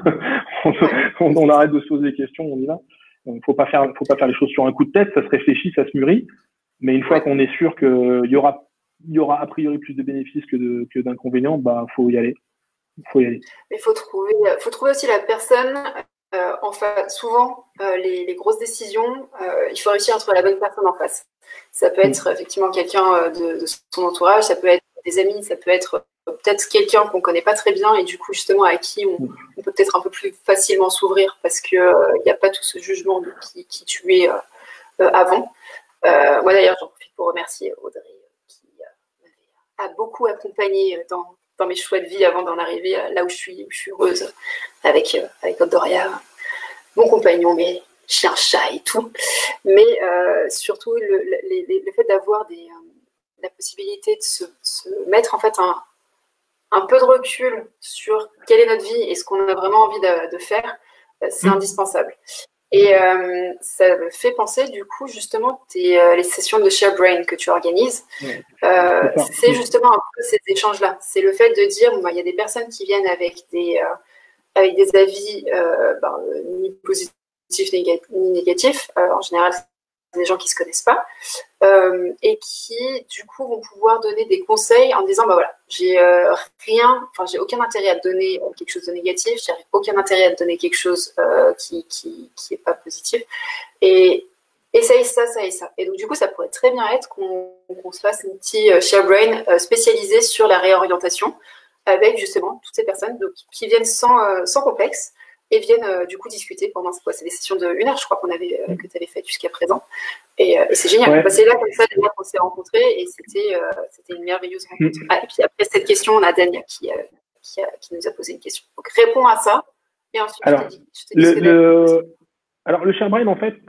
on arrête de se poser des questions, on y va. Faut pas faire les choses sur un coup de tête. Ça se réfléchit, ça se mûrit. Mais une fois qu'on est sûr qu'il y aura a priori plus de bénéfices que d'inconvénients, faut y aller. Mais il faut trouver aussi la personne. Souvent, les grosses décisions, il faut réussir à trouver la bonne personne en face. Ça peut être effectivement quelqu'un de son entourage, ça peut être des amis, ça peut être peut-être quelqu'un qu'on connaît pas très bien et du coup justement à qui on peut peut-être un peu plus facilement s'ouvrir parce que il n'y a pas tout ce jugement de qui tu es avant. Moi d'ailleurs, j'en profite pour remercier Audrey qui m'avait beaucoup accompagnée dans mes choix de vie avant d'en arriver là où je suis heureuse avec Doria, mon compagnon, mes chiens, chats et tout. Mais surtout le fait d'avoir la possibilité de se mettre en fait un peu de recul sur quelle est notre vie et ce qu'on a vraiment envie de faire, c'est indispensable. Et ça me fait penser, du coup, justement, les sessions de ShareBrain que tu organises. C'est justement un peu ces échanges-là. C'est le fait de dire, il y a des personnes qui viennent avec des avis ni positifs ni négatifs. En général, c'est des gens qui ne se connaissent pas. Et qui, du coup, vont pouvoir donner des conseils en disant, voilà, j'ai aucun intérêt à te donner quelque chose de négatif, j'ai aucun intérêt à te donner quelque chose qui est pas positif. Et essaye ça, ça et ça. Et donc, du coup, ça pourrait très bien être qu'on se fasse un petit ShareBrain spécialisé sur la réorientation avec, justement, toutes ces personnes qui viennent sans complexe et viennent, du coup, discuter pendant, c'est des sessions de 1 heure, je crois que tu avais fait jusqu'à présent. Et c'est génial. Ouais. C'est là, comme ça, déjà qu'on s'est rencontrés et c'était une merveilleuse rencontre. Et puis après cette question, on a Dania qui nous a posé une question. Donc, réponds à ça et ensuite, alors, je t'ai dit alors, le ShareBrain, en fait,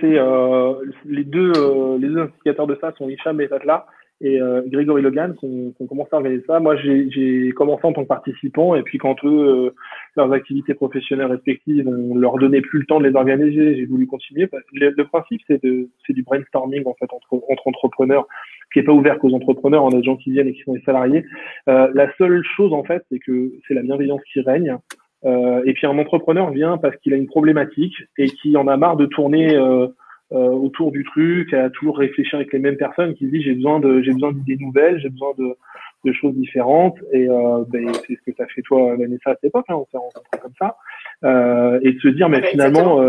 les deux indicateurs de ça sont Hicham et Tatla et Grégory Logan qui ont commencé à organiser ça. Moi, j'ai commencé en tant que participant et puis quand eux, leurs activités professionnelles respectives, on leur donnait plus le temps de les organiser, j'ai voulu continuer. Le principe, c'est du brainstorming, en fait, entre entrepreneurs, qui est pas ouvert qu'aux entrepreneurs, on a des gens qui viennent et qui sont des salariés. La seule chose, en fait, c'est que c'est la bienveillance qui règne. Et puis un entrepreneur vient parce qu'il a une problématique et qui en a marre de tourner autour du truc, à toujours réfléchir avec les mêmes personnes, qui se dit j'ai besoin d'idées nouvelles, j'ai besoin de choses différentes. Et c'est ce que tu as fait toi, Vanessa, à cette époque, on s'est rencontrés comme ça. Et de se dire mais finalement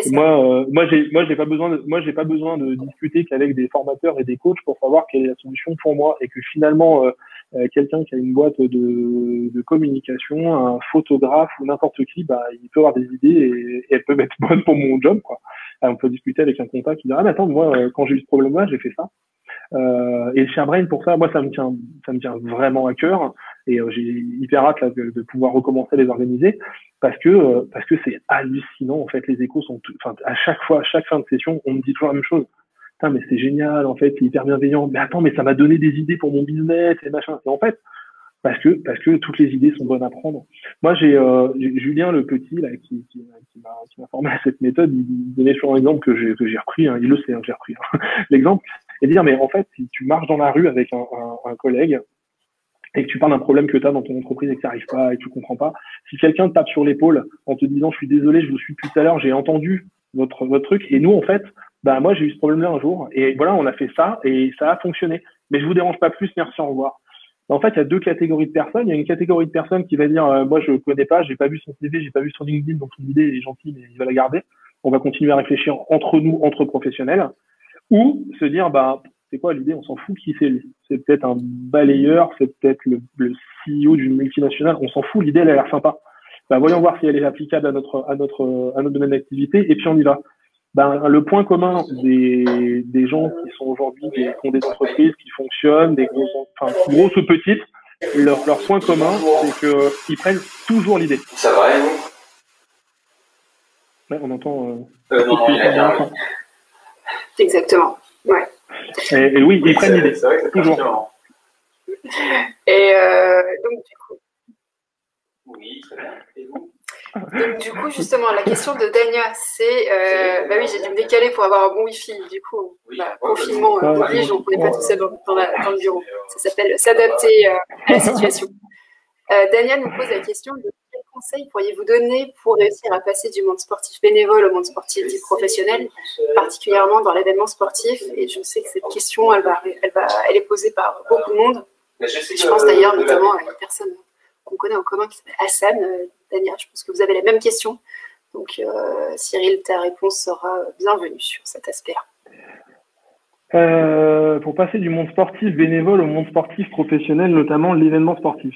moi j'ai pas besoin de discuter qu'avec des formateurs et des coachs pour savoir quelle est la solution pour moi, et que finalement quelqu'un qui a une boîte de communication, un photographe ou n'importe qui, il peut avoir des idées et elles peuvent être bonnes pour mon job, quoi. On peut discuter avec un contact qui dit mais attends, moi quand j'ai eu ce problème-là, j'ai fait ça. Et le ShareBrain, pour ça, moi ça me tient vraiment à cœur, et j'ai hyper hâte là, de pouvoir recommencer à les organiser parce que c'est hallucinant, en fait. Les échos sont à chaque fin de session, on me dit toujours la même chose. Putain, mais c'est génial, en fait, c'est hyper bienveillant. Mais attends, mais ça m'a donné des idées pour mon business et machin. Et en fait, parce que toutes les idées sont bonnes à prendre. Moi, j'ai Julien le petit là qui m'a formé à cette méthode. Il donnait sur un exemple que j'ai repris. Il le sait, j'ai repris l'exemple, et dire mais en fait, si tu marches dans la rue avec un collègue et que tu parles d'un problème que tu as dans ton entreprise et que tu n'arrives pas et que tu comprends pas, si quelqu'un te tape sur l'épaule en te disant je suis désolé, je vous suis depuis tout à l'heure, j'ai entendu votre truc, et nous en fait, moi j'ai eu ce problème-là un jour et voilà, on a fait ça et ça a fonctionné. Mais je vous dérange pas plus, merci, au revoir. En fait, il y a deux catégories de personnes. Il y a une catégorie de personnes qui va dire moi je connais pas, j'ai pas vu son CV, j'ai pas vu son LinkedIn, donc son idée est gentille mais il va la garder. On va continuer à réfléchir entre nous, entre professionnels, ou se dire c'est quoi l'idée, on s'en fout qui c'est lui. C'est peut-être un balayeur, c'est peut-être le CEO d'une multinationale, on s'en fout, l'idée elle a l'air sympa. Voyons voir si elle est applicable à notre domaine d'activité, et puis on y va. Le point commun des gens qui sont aujourd'hui, qui ont des entreprises qui fonctionnent, des grosses ou petites, leur point commun, c'est qu'ils prennent toujours l'idée. Ça va, et vous? Ouais, on entend. Non, exactement. Ouais. Et oui, ils prennent l'idée. Toujours. Et donc, du coup. Oui, très bien. Et vous? Donc, du coup, justement, la question de Dania, c'est oui, j'ai dû me décaler pour avoir un bon Wi-Fi. Du coup, confinement oblige, on n'est pas tout seul dans le bureau. Ça s'appelle s'adapter à la situation. Dania nous pose la question de quels conseils pourriez-vous donner pour réussir à passer du monde sportif bénévole au monde sportif dit professionnel, particulièrement dans l'événement sportif. Et je sais que cette question, elle est posée par beaucoup de monde. Je pense d'ailleurs notamment à une personne qu'on connaît en commun qui s'appelle Hassan. Dania, je pense que vous avez la même question. Donc, Cyril, ta réponse sera bienvenue sur cet aspect-là. Pour passer du monde sportif bénévole au monde sportif professionnel, notamment l'événement sportif.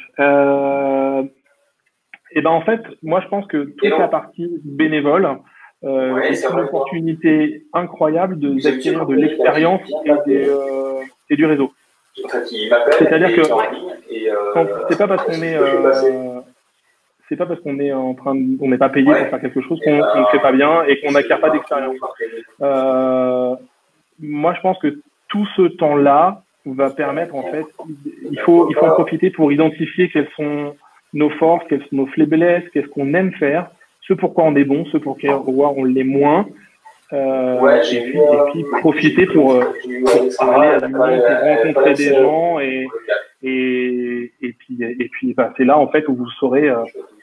En fait, moi, je pense que toute la partie bénévole est une opportunité incroyable d'acquérir de l'expérience et du réseau. C'est-à-dire que c'est pas parce qu'on est on n'est pas payé pour faire quelque chose qu'on ne fait pas bien et qu'on n'acquiert pas d'expérience. Moi, je pense que tout ce temps-là, va permettre, en fait, il faut en profiter pour identifier quelles sont nos forces, quelles sont nos faiblesses, qu'est-ce qu'on aime faire, ce pourquoi on est bon, ce pourquoi on l'est moins. Et puis profiter pour parler à du monde, pour rencontrer des gens et puis c'est là en fait où vous saurez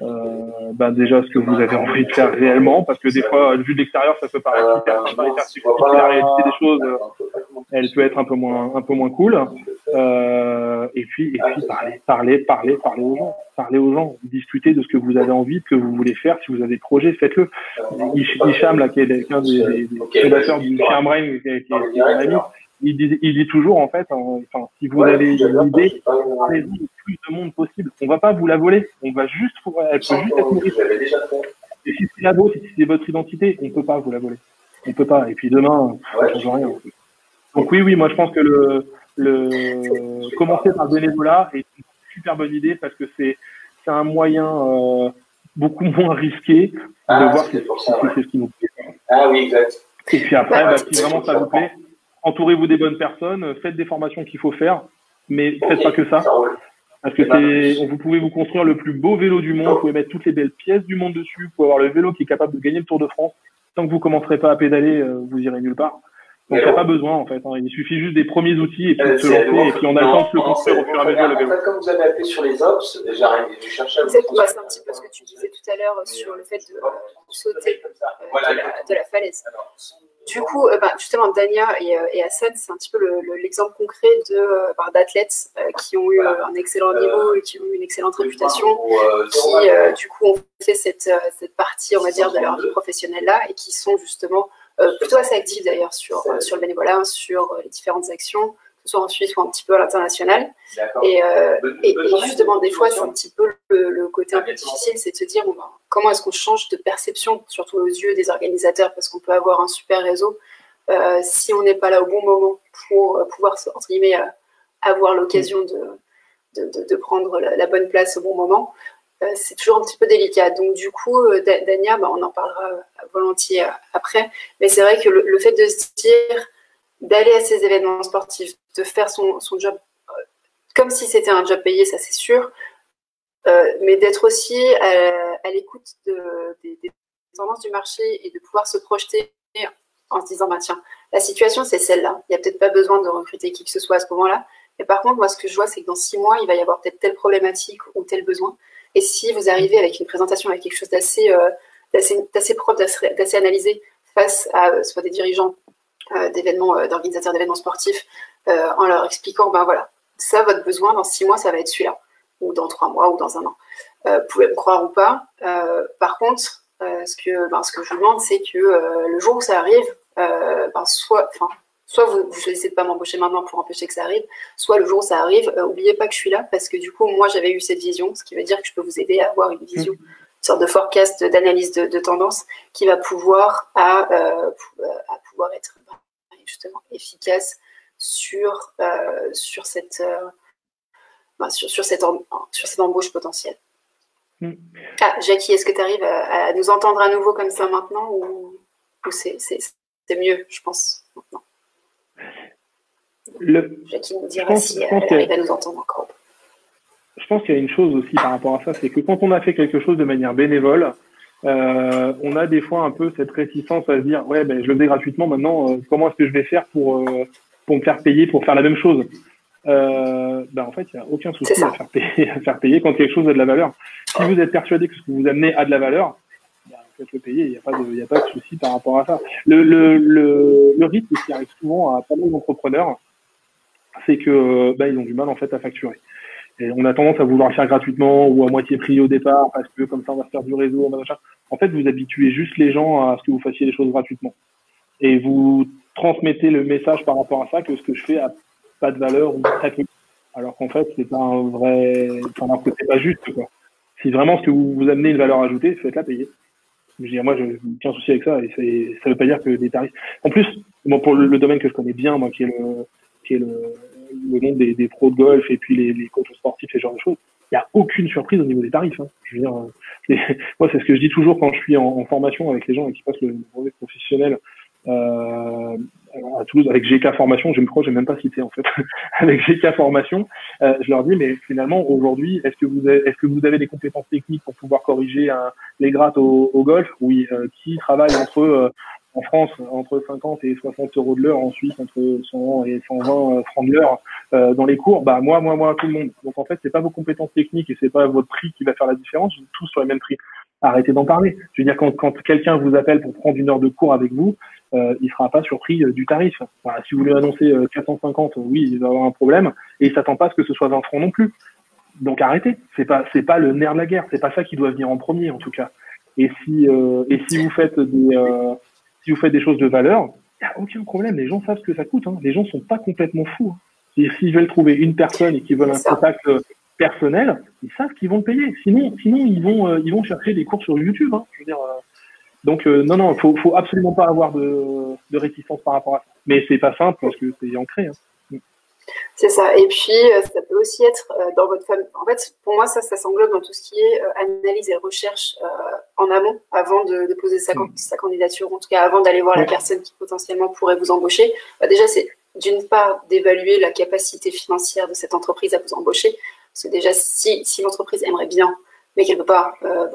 déjà ce que vous avez envie de faire réellement, parce que des fois vu de l'extérieur ça peut paraître hyper sympa, hyper sexy, puis la réalité des choses elle peut être un peu moins cool. Et puis parler aux gens, discuter de ce que vous avez envie, de ce que vous voulez faire. Si vous avez des projets, faites-le. Hicham là, qui est l'un des fondateurs du Chien Brain, qui est mon ami, il dit toujours en fait, si vous avez une idée, parlez-y le plus de monde possible. On va pas vous la voler, elle peut juste être nourrie. Et si c'est la vôtre, si c'est votre identité, on peut pas vous la voler. On peut pas. Et puis demain, ça change rien. Donc oui, moi je pense que commencer par le bénévolat est une super bonne idée, parce que c'est un moyen beaucoup moins risqué de voir si c'est ce qui nous plaît. Ah oui, exact. Et puis après, si vraiment ça vous plaît, entourez-vous des bonnes personnes, faites des formations qu'il faut faire, mais faites pas que ça. Parce que vous pouvez vous construire le plus beau vélo du monde, vous pouvez mettre toutes les belles pièces du monde dessus, vous pouvez avoir le vélo qui est capable de gagner le Tour de France. Tant que vous commencerez pas à pédaler, vous irez nulle part. Donc il n'y a pas besoin en fait. Il suffit juste des premiers outils et puis de se lancer, et puis on a le temps de se le construire au fur et à mesure le vélo. En fait, comme vous avez appelé sur les ops, j'arrive, je cherchais à vous. C'est un petit peu ce que tu disais tout à l'heure sur le fait de sauter de la falaise. Du coup, justement, Dania et Hassan, c'est un petit peu l'exemple concret d'athlètes qui ont eu un excellent niveau et qui ont eu une excellente réputation, qui du coup ont fait cette partie, on va dire, de leur vie professionnelle là, et qui sont justement plutôt assez actifs d'ailleurs sur le bénévolat, sur les différentes actions, que ce soit en Suisse ou un petit peu à l'international. Et justement, des fois, c'est un petit peu le côté un peu difficile, c'est de se dire comment est-ce qu'on change de perception, surtout aux yeux des organisateurs, parce qu'on peut avoir un super réseau. Si on n'est pas là au bon moment pour pouvoir, entre guillemets, avoir l'occasion de prendre la bonne place au bon moment, c'est toujours un petit peu délicat. Donc du coup, Dania, on en parlera volontiers après, mais c'est vrai que le fait de se dire, d'aller à ces événements sportifs, de faire son job comme si c'était un job payé, ça c'est sûr, mais d'être aussi à l'écoute des tendances du marché et de pouvoir se projeter en se disant, tiens, la situation c'est celle-là, il n'y a peut-être pas besoin de recruter qui que ce soit à ce moment-là, mais par contre, moi ce que je vois, c'est que dans 6 mois, il va y avoir peut-être telle problématique ou tel besoin. Et si vous arrivez avec une présentation, avec quelque chose d'assez propre, d'assez analysé face à soit des dirigeants d'organisateurs d'événements sportifs, en leur expliquant, voilà, ça, votre besoin, dans 6 mois, ça va être celui-là, ou dans 3 mois, ou dans 1 an. Vous pouvez me croire ou pas. Par contre, ce que je vous demande, c'est que le jour où ça arrive, soit vous choisissez de pas m'embaucher maintenant pour empêcher que ça arrive, soit le jour où ça arrive, n'oubliez pas que je suis là, parce que du coup, moi, j'avais eu cette vision, ce qui veut dire que je peux vous aider à avoir une vision, une sorte de forecast, d'analyse de tendance, qui va pouvoir être justement efficace sur cette embauche potentielle. Jackie, est-ce que tu arrives à nous entendre à nouveau comme ça maintenant, ou c'est mieux, je pense, maintenant? Jackie nous dira si elle arrive à nous entendre encore. Je pense qu'il y a une chose aussi par rapport à ça, c'est que quand on a fait quelque chose de manière bénévole, on a des fois un peu cette réticence à se dire je le fais gratuitement, maintenant comment est-ce que je vais faire pour me faire payer pour faire la même chose? En fait, il n'y a aucun souci à faire payer quand quelque chose a de la valeur. Si vous êtes persuadé que ce que vous amenez a de la valeur, faites le payer, il n'y a pas de souci par rapport à ça. Le rythme qui arrive souvent à pas mal d'entrepreneurs, c'est que ils ont du mal en fait à facturer. Et on a tendance à vouloir le faire gratuitement ou à moitié prix au départ, parce que comme ça on va se faire du réseau, machin. En fait, vous habituez juste les gens à ce que vous fassiez les choses gratuitement. Et vous transmettez le message par rapport à ça que ce que je fais a pas de valeur ou très peu. Alors qu'en fait, c'est pas un vrai, alors que c'est pas juste, quoi. Si vraiment ce que vous amenez une valeur ajoutée, faites-la payer. Je veux dire, moi, je n'ai aucun souci avec ça, et ça veut pas dire que des tarifs. En plus, pour le domaine que je connais bien, moi, qui est le monde des pros de golf et puis les coachs sportifs, ces genres de choses, il n'y a aucune surprise au niveau des tarifs. Je veux dire, moi, c'est ce que je dis toujours quand je suis en formation avec les gens qui passent le brevet professionnel. à Toulouse, avec GK Formation, je n'ai même pas cité en fait, avec GK Formation, je leur dis, mais finalement, aujourd'hui, est-ce que vous avez des compétences techniques pour pouvoir corriger les grattes au golf? Oui. Qui travaille en France, entre 50 et 60 euros de l'heure, en Suisse, entre 100 et 120 francs de l'heure dans les cours? Bah moi, tout le monde. Donc en fait, c'est pas vos compétences techniques et c'est pas votre prix qui va faire la différence, vous êtes tous sur les mêmes prix. Arrêtez d'en parler. Je veux dire, quand quelqu'un vous appelle pour prendre une heure de cours avec vous, il sera pas surpris du tarif. Voilà, si vous lui annoncez 450, oui, il va avoir un problème, et il s'attend pas à ce que ce soit 20 francs non plus. Donc arrêtez. C'est pas le nerf de la guerre. C'est pas ça qui doit venir en premier, en tout cas. Et si vous faites des choses de valeur, il n'y a aucun problème. Les gens savent ce que ça coûte. Hein. Les gens sont pas complètement fous. Hein. Et s'ils veulent trouver une personne et qu'ils veulent un contact personnel, ils savent qu'ils vont le payer. Sinon ils vont chercher des cours sur YouTube. Hein. Je veux dire. Donc non, faut absolument pas avoir de réticence par rapport à ça. Mais c'est pas simple parce que c'est ancré. Hein. C'est ça. Et puis ça peut aussi être dans votre famille. En fait, pour moi, ça s'englobe dans tout ce qui est analyse et recherche en amont, avant de poser sa candidature, en tout cas avant d'aller voir la personne qui potentiellement pourrait vous embaucher. Déjà, c'est d'une part d'évaluer la capacité financière de cette entreprise à vous embaucher. Parce que déjà, si l'entreprise aimerait bien, mais qu'elle ne peut pas,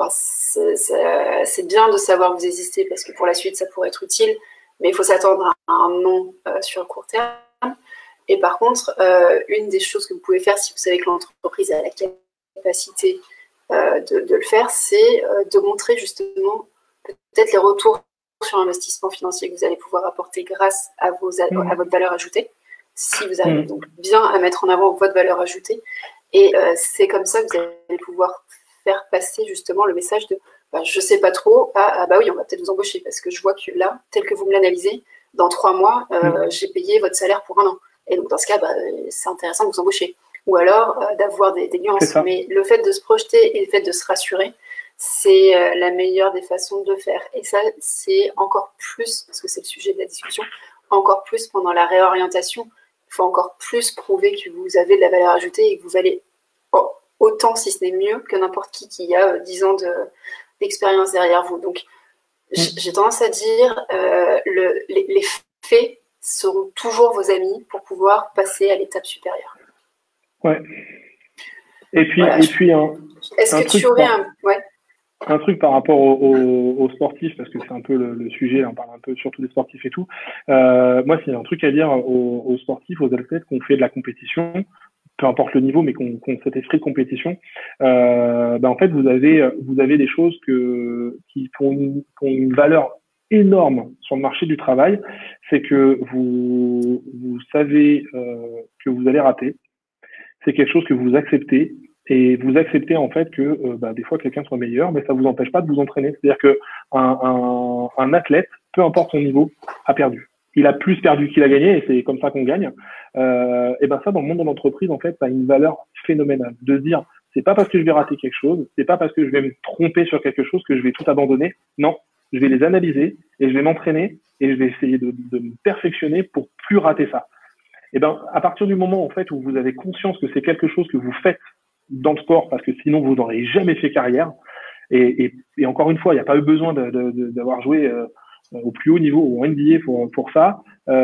c'est bien de savoir que vous existez parce que pour la suite, ça pourrait être utile. Mais il faut s'attendre à un non sur le court terme. Et par contre, une des choses que vous pouvez faire si vous savez que l'entreprise a la capacité de le faire, c'est de montrer justement peut-être les retours sur investissement financier que vous allez pouvoir apporter grâce à votre valeur ajoutée, si vous arrivez donc bien à mettre en avant votre valeur ajoutée. Et c'est comme ça que vous allez pouvoir faire passer justement le message de je sais pas trop, oui, on va peut-être vous embaucher parce que je vois que là, tel que vous me l'analysez, dans 3 mois, j'ai payé votre salaire pour 1 an. Et donc dans ce cas, c'est intéressant de vous embaucher. Ou alors d'avoir des nuances. Mais le fait de se projeter et le fait de se rassurer, c'est la meilleure des façons de faire. Et ça, c'est encore plus, parce que c'est le sujet de la discussion, encore plus pendant la réorientation. Il faut encore plus prouver que vous avez de la valeur ajoutée et que vous valez autant, si ce n'est mieux, que n'importe qui a 10 ans d'expérience derrière vous. Donc, j'ai tendance à dire les faits seront toujours vos amis pour pouvoir passer à l'étape supérieure. Ouais. Et puis, voilà, est-ce que tu aurais un truc par rapport aux sportifs, parce que c'est un peu le sujet, là, on parle un peu surtout des sportifs et tout. Moi, s'il y a un truc à dire aux sportifs, aux athlètes qu'on fait de la compétition, peu importe le niveau, mais qu'on cet esprit de compétition, en fait, vous avez des choses qui ont une valeur énorme sur le marché du travail. C'est que vous savez que vous allez rater. C'est quelque chose que vous acceptez. Et vous acceptez en fait que des fois quelqu'un soit meilleur, mais ça vous empêche pas de vous entraîner. C'est-à-dire que un athlète, peu importe son niveau, a perdu. Il a plus perdu qu'il a gagné, et c'est comme ça qu'on gagne. Et ça, dans le monde de l'entreprise, en fait, ça a une valeur phénoménale. De se dire, c'est pas parce que je vais rater quelque chose, c'est pas parce que je vais me tromper sur quelque chose que je vais tout abandonner. Non, je vais les analyser et je vais m'entraîner et je vais essayer de me perfectionner pour plus rater ça. Et à partir du moment en fait où vous avez conscience que c'est quelque chose que vous faites dans le sport, parce que sinon vous n'aurez jamais fait carrière, et encore une fois, il n'y a pas eu besoin d'avoir joué au plus haut niveau ou en NBA pour ça.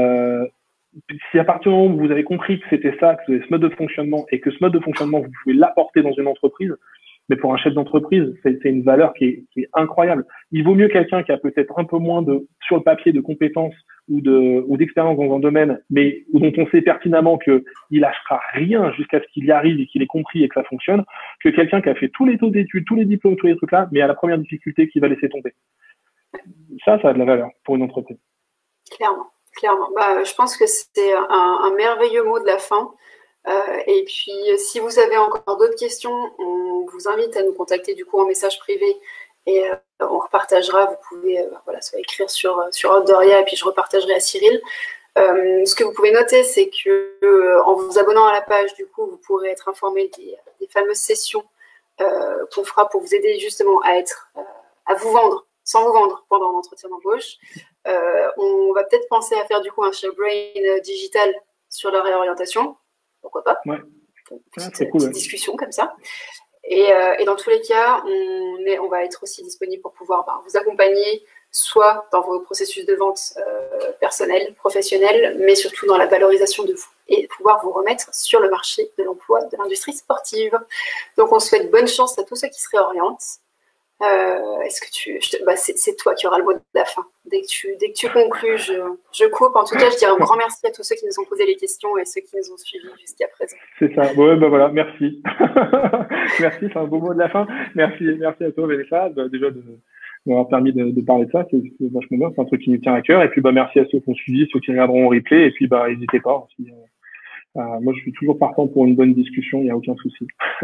Si à partir du moment où vous avez compris que c'était ça, que c'était ce mode de fonctionnement, et que ce mode de fonctionnement vous pouvez l'apporter dans une entreprise, mais pour un chef d'entreprise, c'est une valeur qui est incroyable. Il vaut mieux quelqu'un qui a peut-être un peu moins sur le papier de compétences ou d'expérience dans un domaine, mais dont on sait pertinemment qu'il lâchera rien jusqu'à ce qu'il y arrive et qu'il ait compris et que ça fonctionne, que quelqu'un qui a fait tous les taux d'études, tous les diplômes, tous les trucs là, mais à la première difficulté, qui va laisser tomber. Ça a de la valeur pour une entreprise. Clairement. Je pense que c'est un merveilleux mot de la fin. Et puis, si vous avez encore d'autres questions, on vous invite à nous contacter du coup en message privé et on repartagera. Vous pouvez soit écrire sur Outdooria et puis je repartagerai à Cyril. Ce que vous pouvez noter, c'est que en vous abonnant à la page, du coup, vous pourrez être informé des fameuses sessions qu'on fera pour vous aider justement à vous vendre sans vous vendre pendant l'entretien d'embauche. On va peut-être penser à faire du coup un ShareBrain digital sur la réorientation. Pourquoi pas? Ouais. Petite discussion comme ça. Et dans tous les cas, on va être aussi disponible pour pouvoir vous accompagner soit dans vos processus de vente personnels, professionnels, mais surtout dans la valorisation de vous et pouvoir vous remettre sur le marché de l'emploi de l'industrie sportive. Donc, on souhaite bonne chance à tous ceux qui se réorientent. Est-ce que c'est toi qui auras le mot de la fin. Dès que tu conclus, je coupe. En tout cas, je dirais un grand merci à tous ceux qui nous ont posé les questions et ceux qui nous ont suivis jusqu'à présent. C'est ça. Ouais, bah voilà, merci. Merci, c'est un beau mot de la fin. Merci à toi, Vanessa, déjà de m'avoir permis de parler de ça. C'est vachement bien. C'est un truc qui nous tient à cœur. Et puis, merci à ceux qui ont suivi, ceux qui regarderont au replay. Et puis, n'hésitez pas aussi. Moi, je suis toujours partant pour une bonne discussion. Il n'y a aucun souci.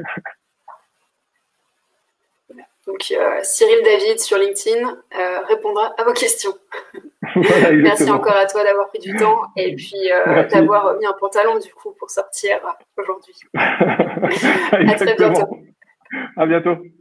Donc, Cyril David sur LinkedIn répondra à vos questions. Voilà, merci encore à toi d'avoir pris du temps et puis d'avoir mis un pantalon du coup pour sortir aujourd'hui. À très bientôt. À bientôt.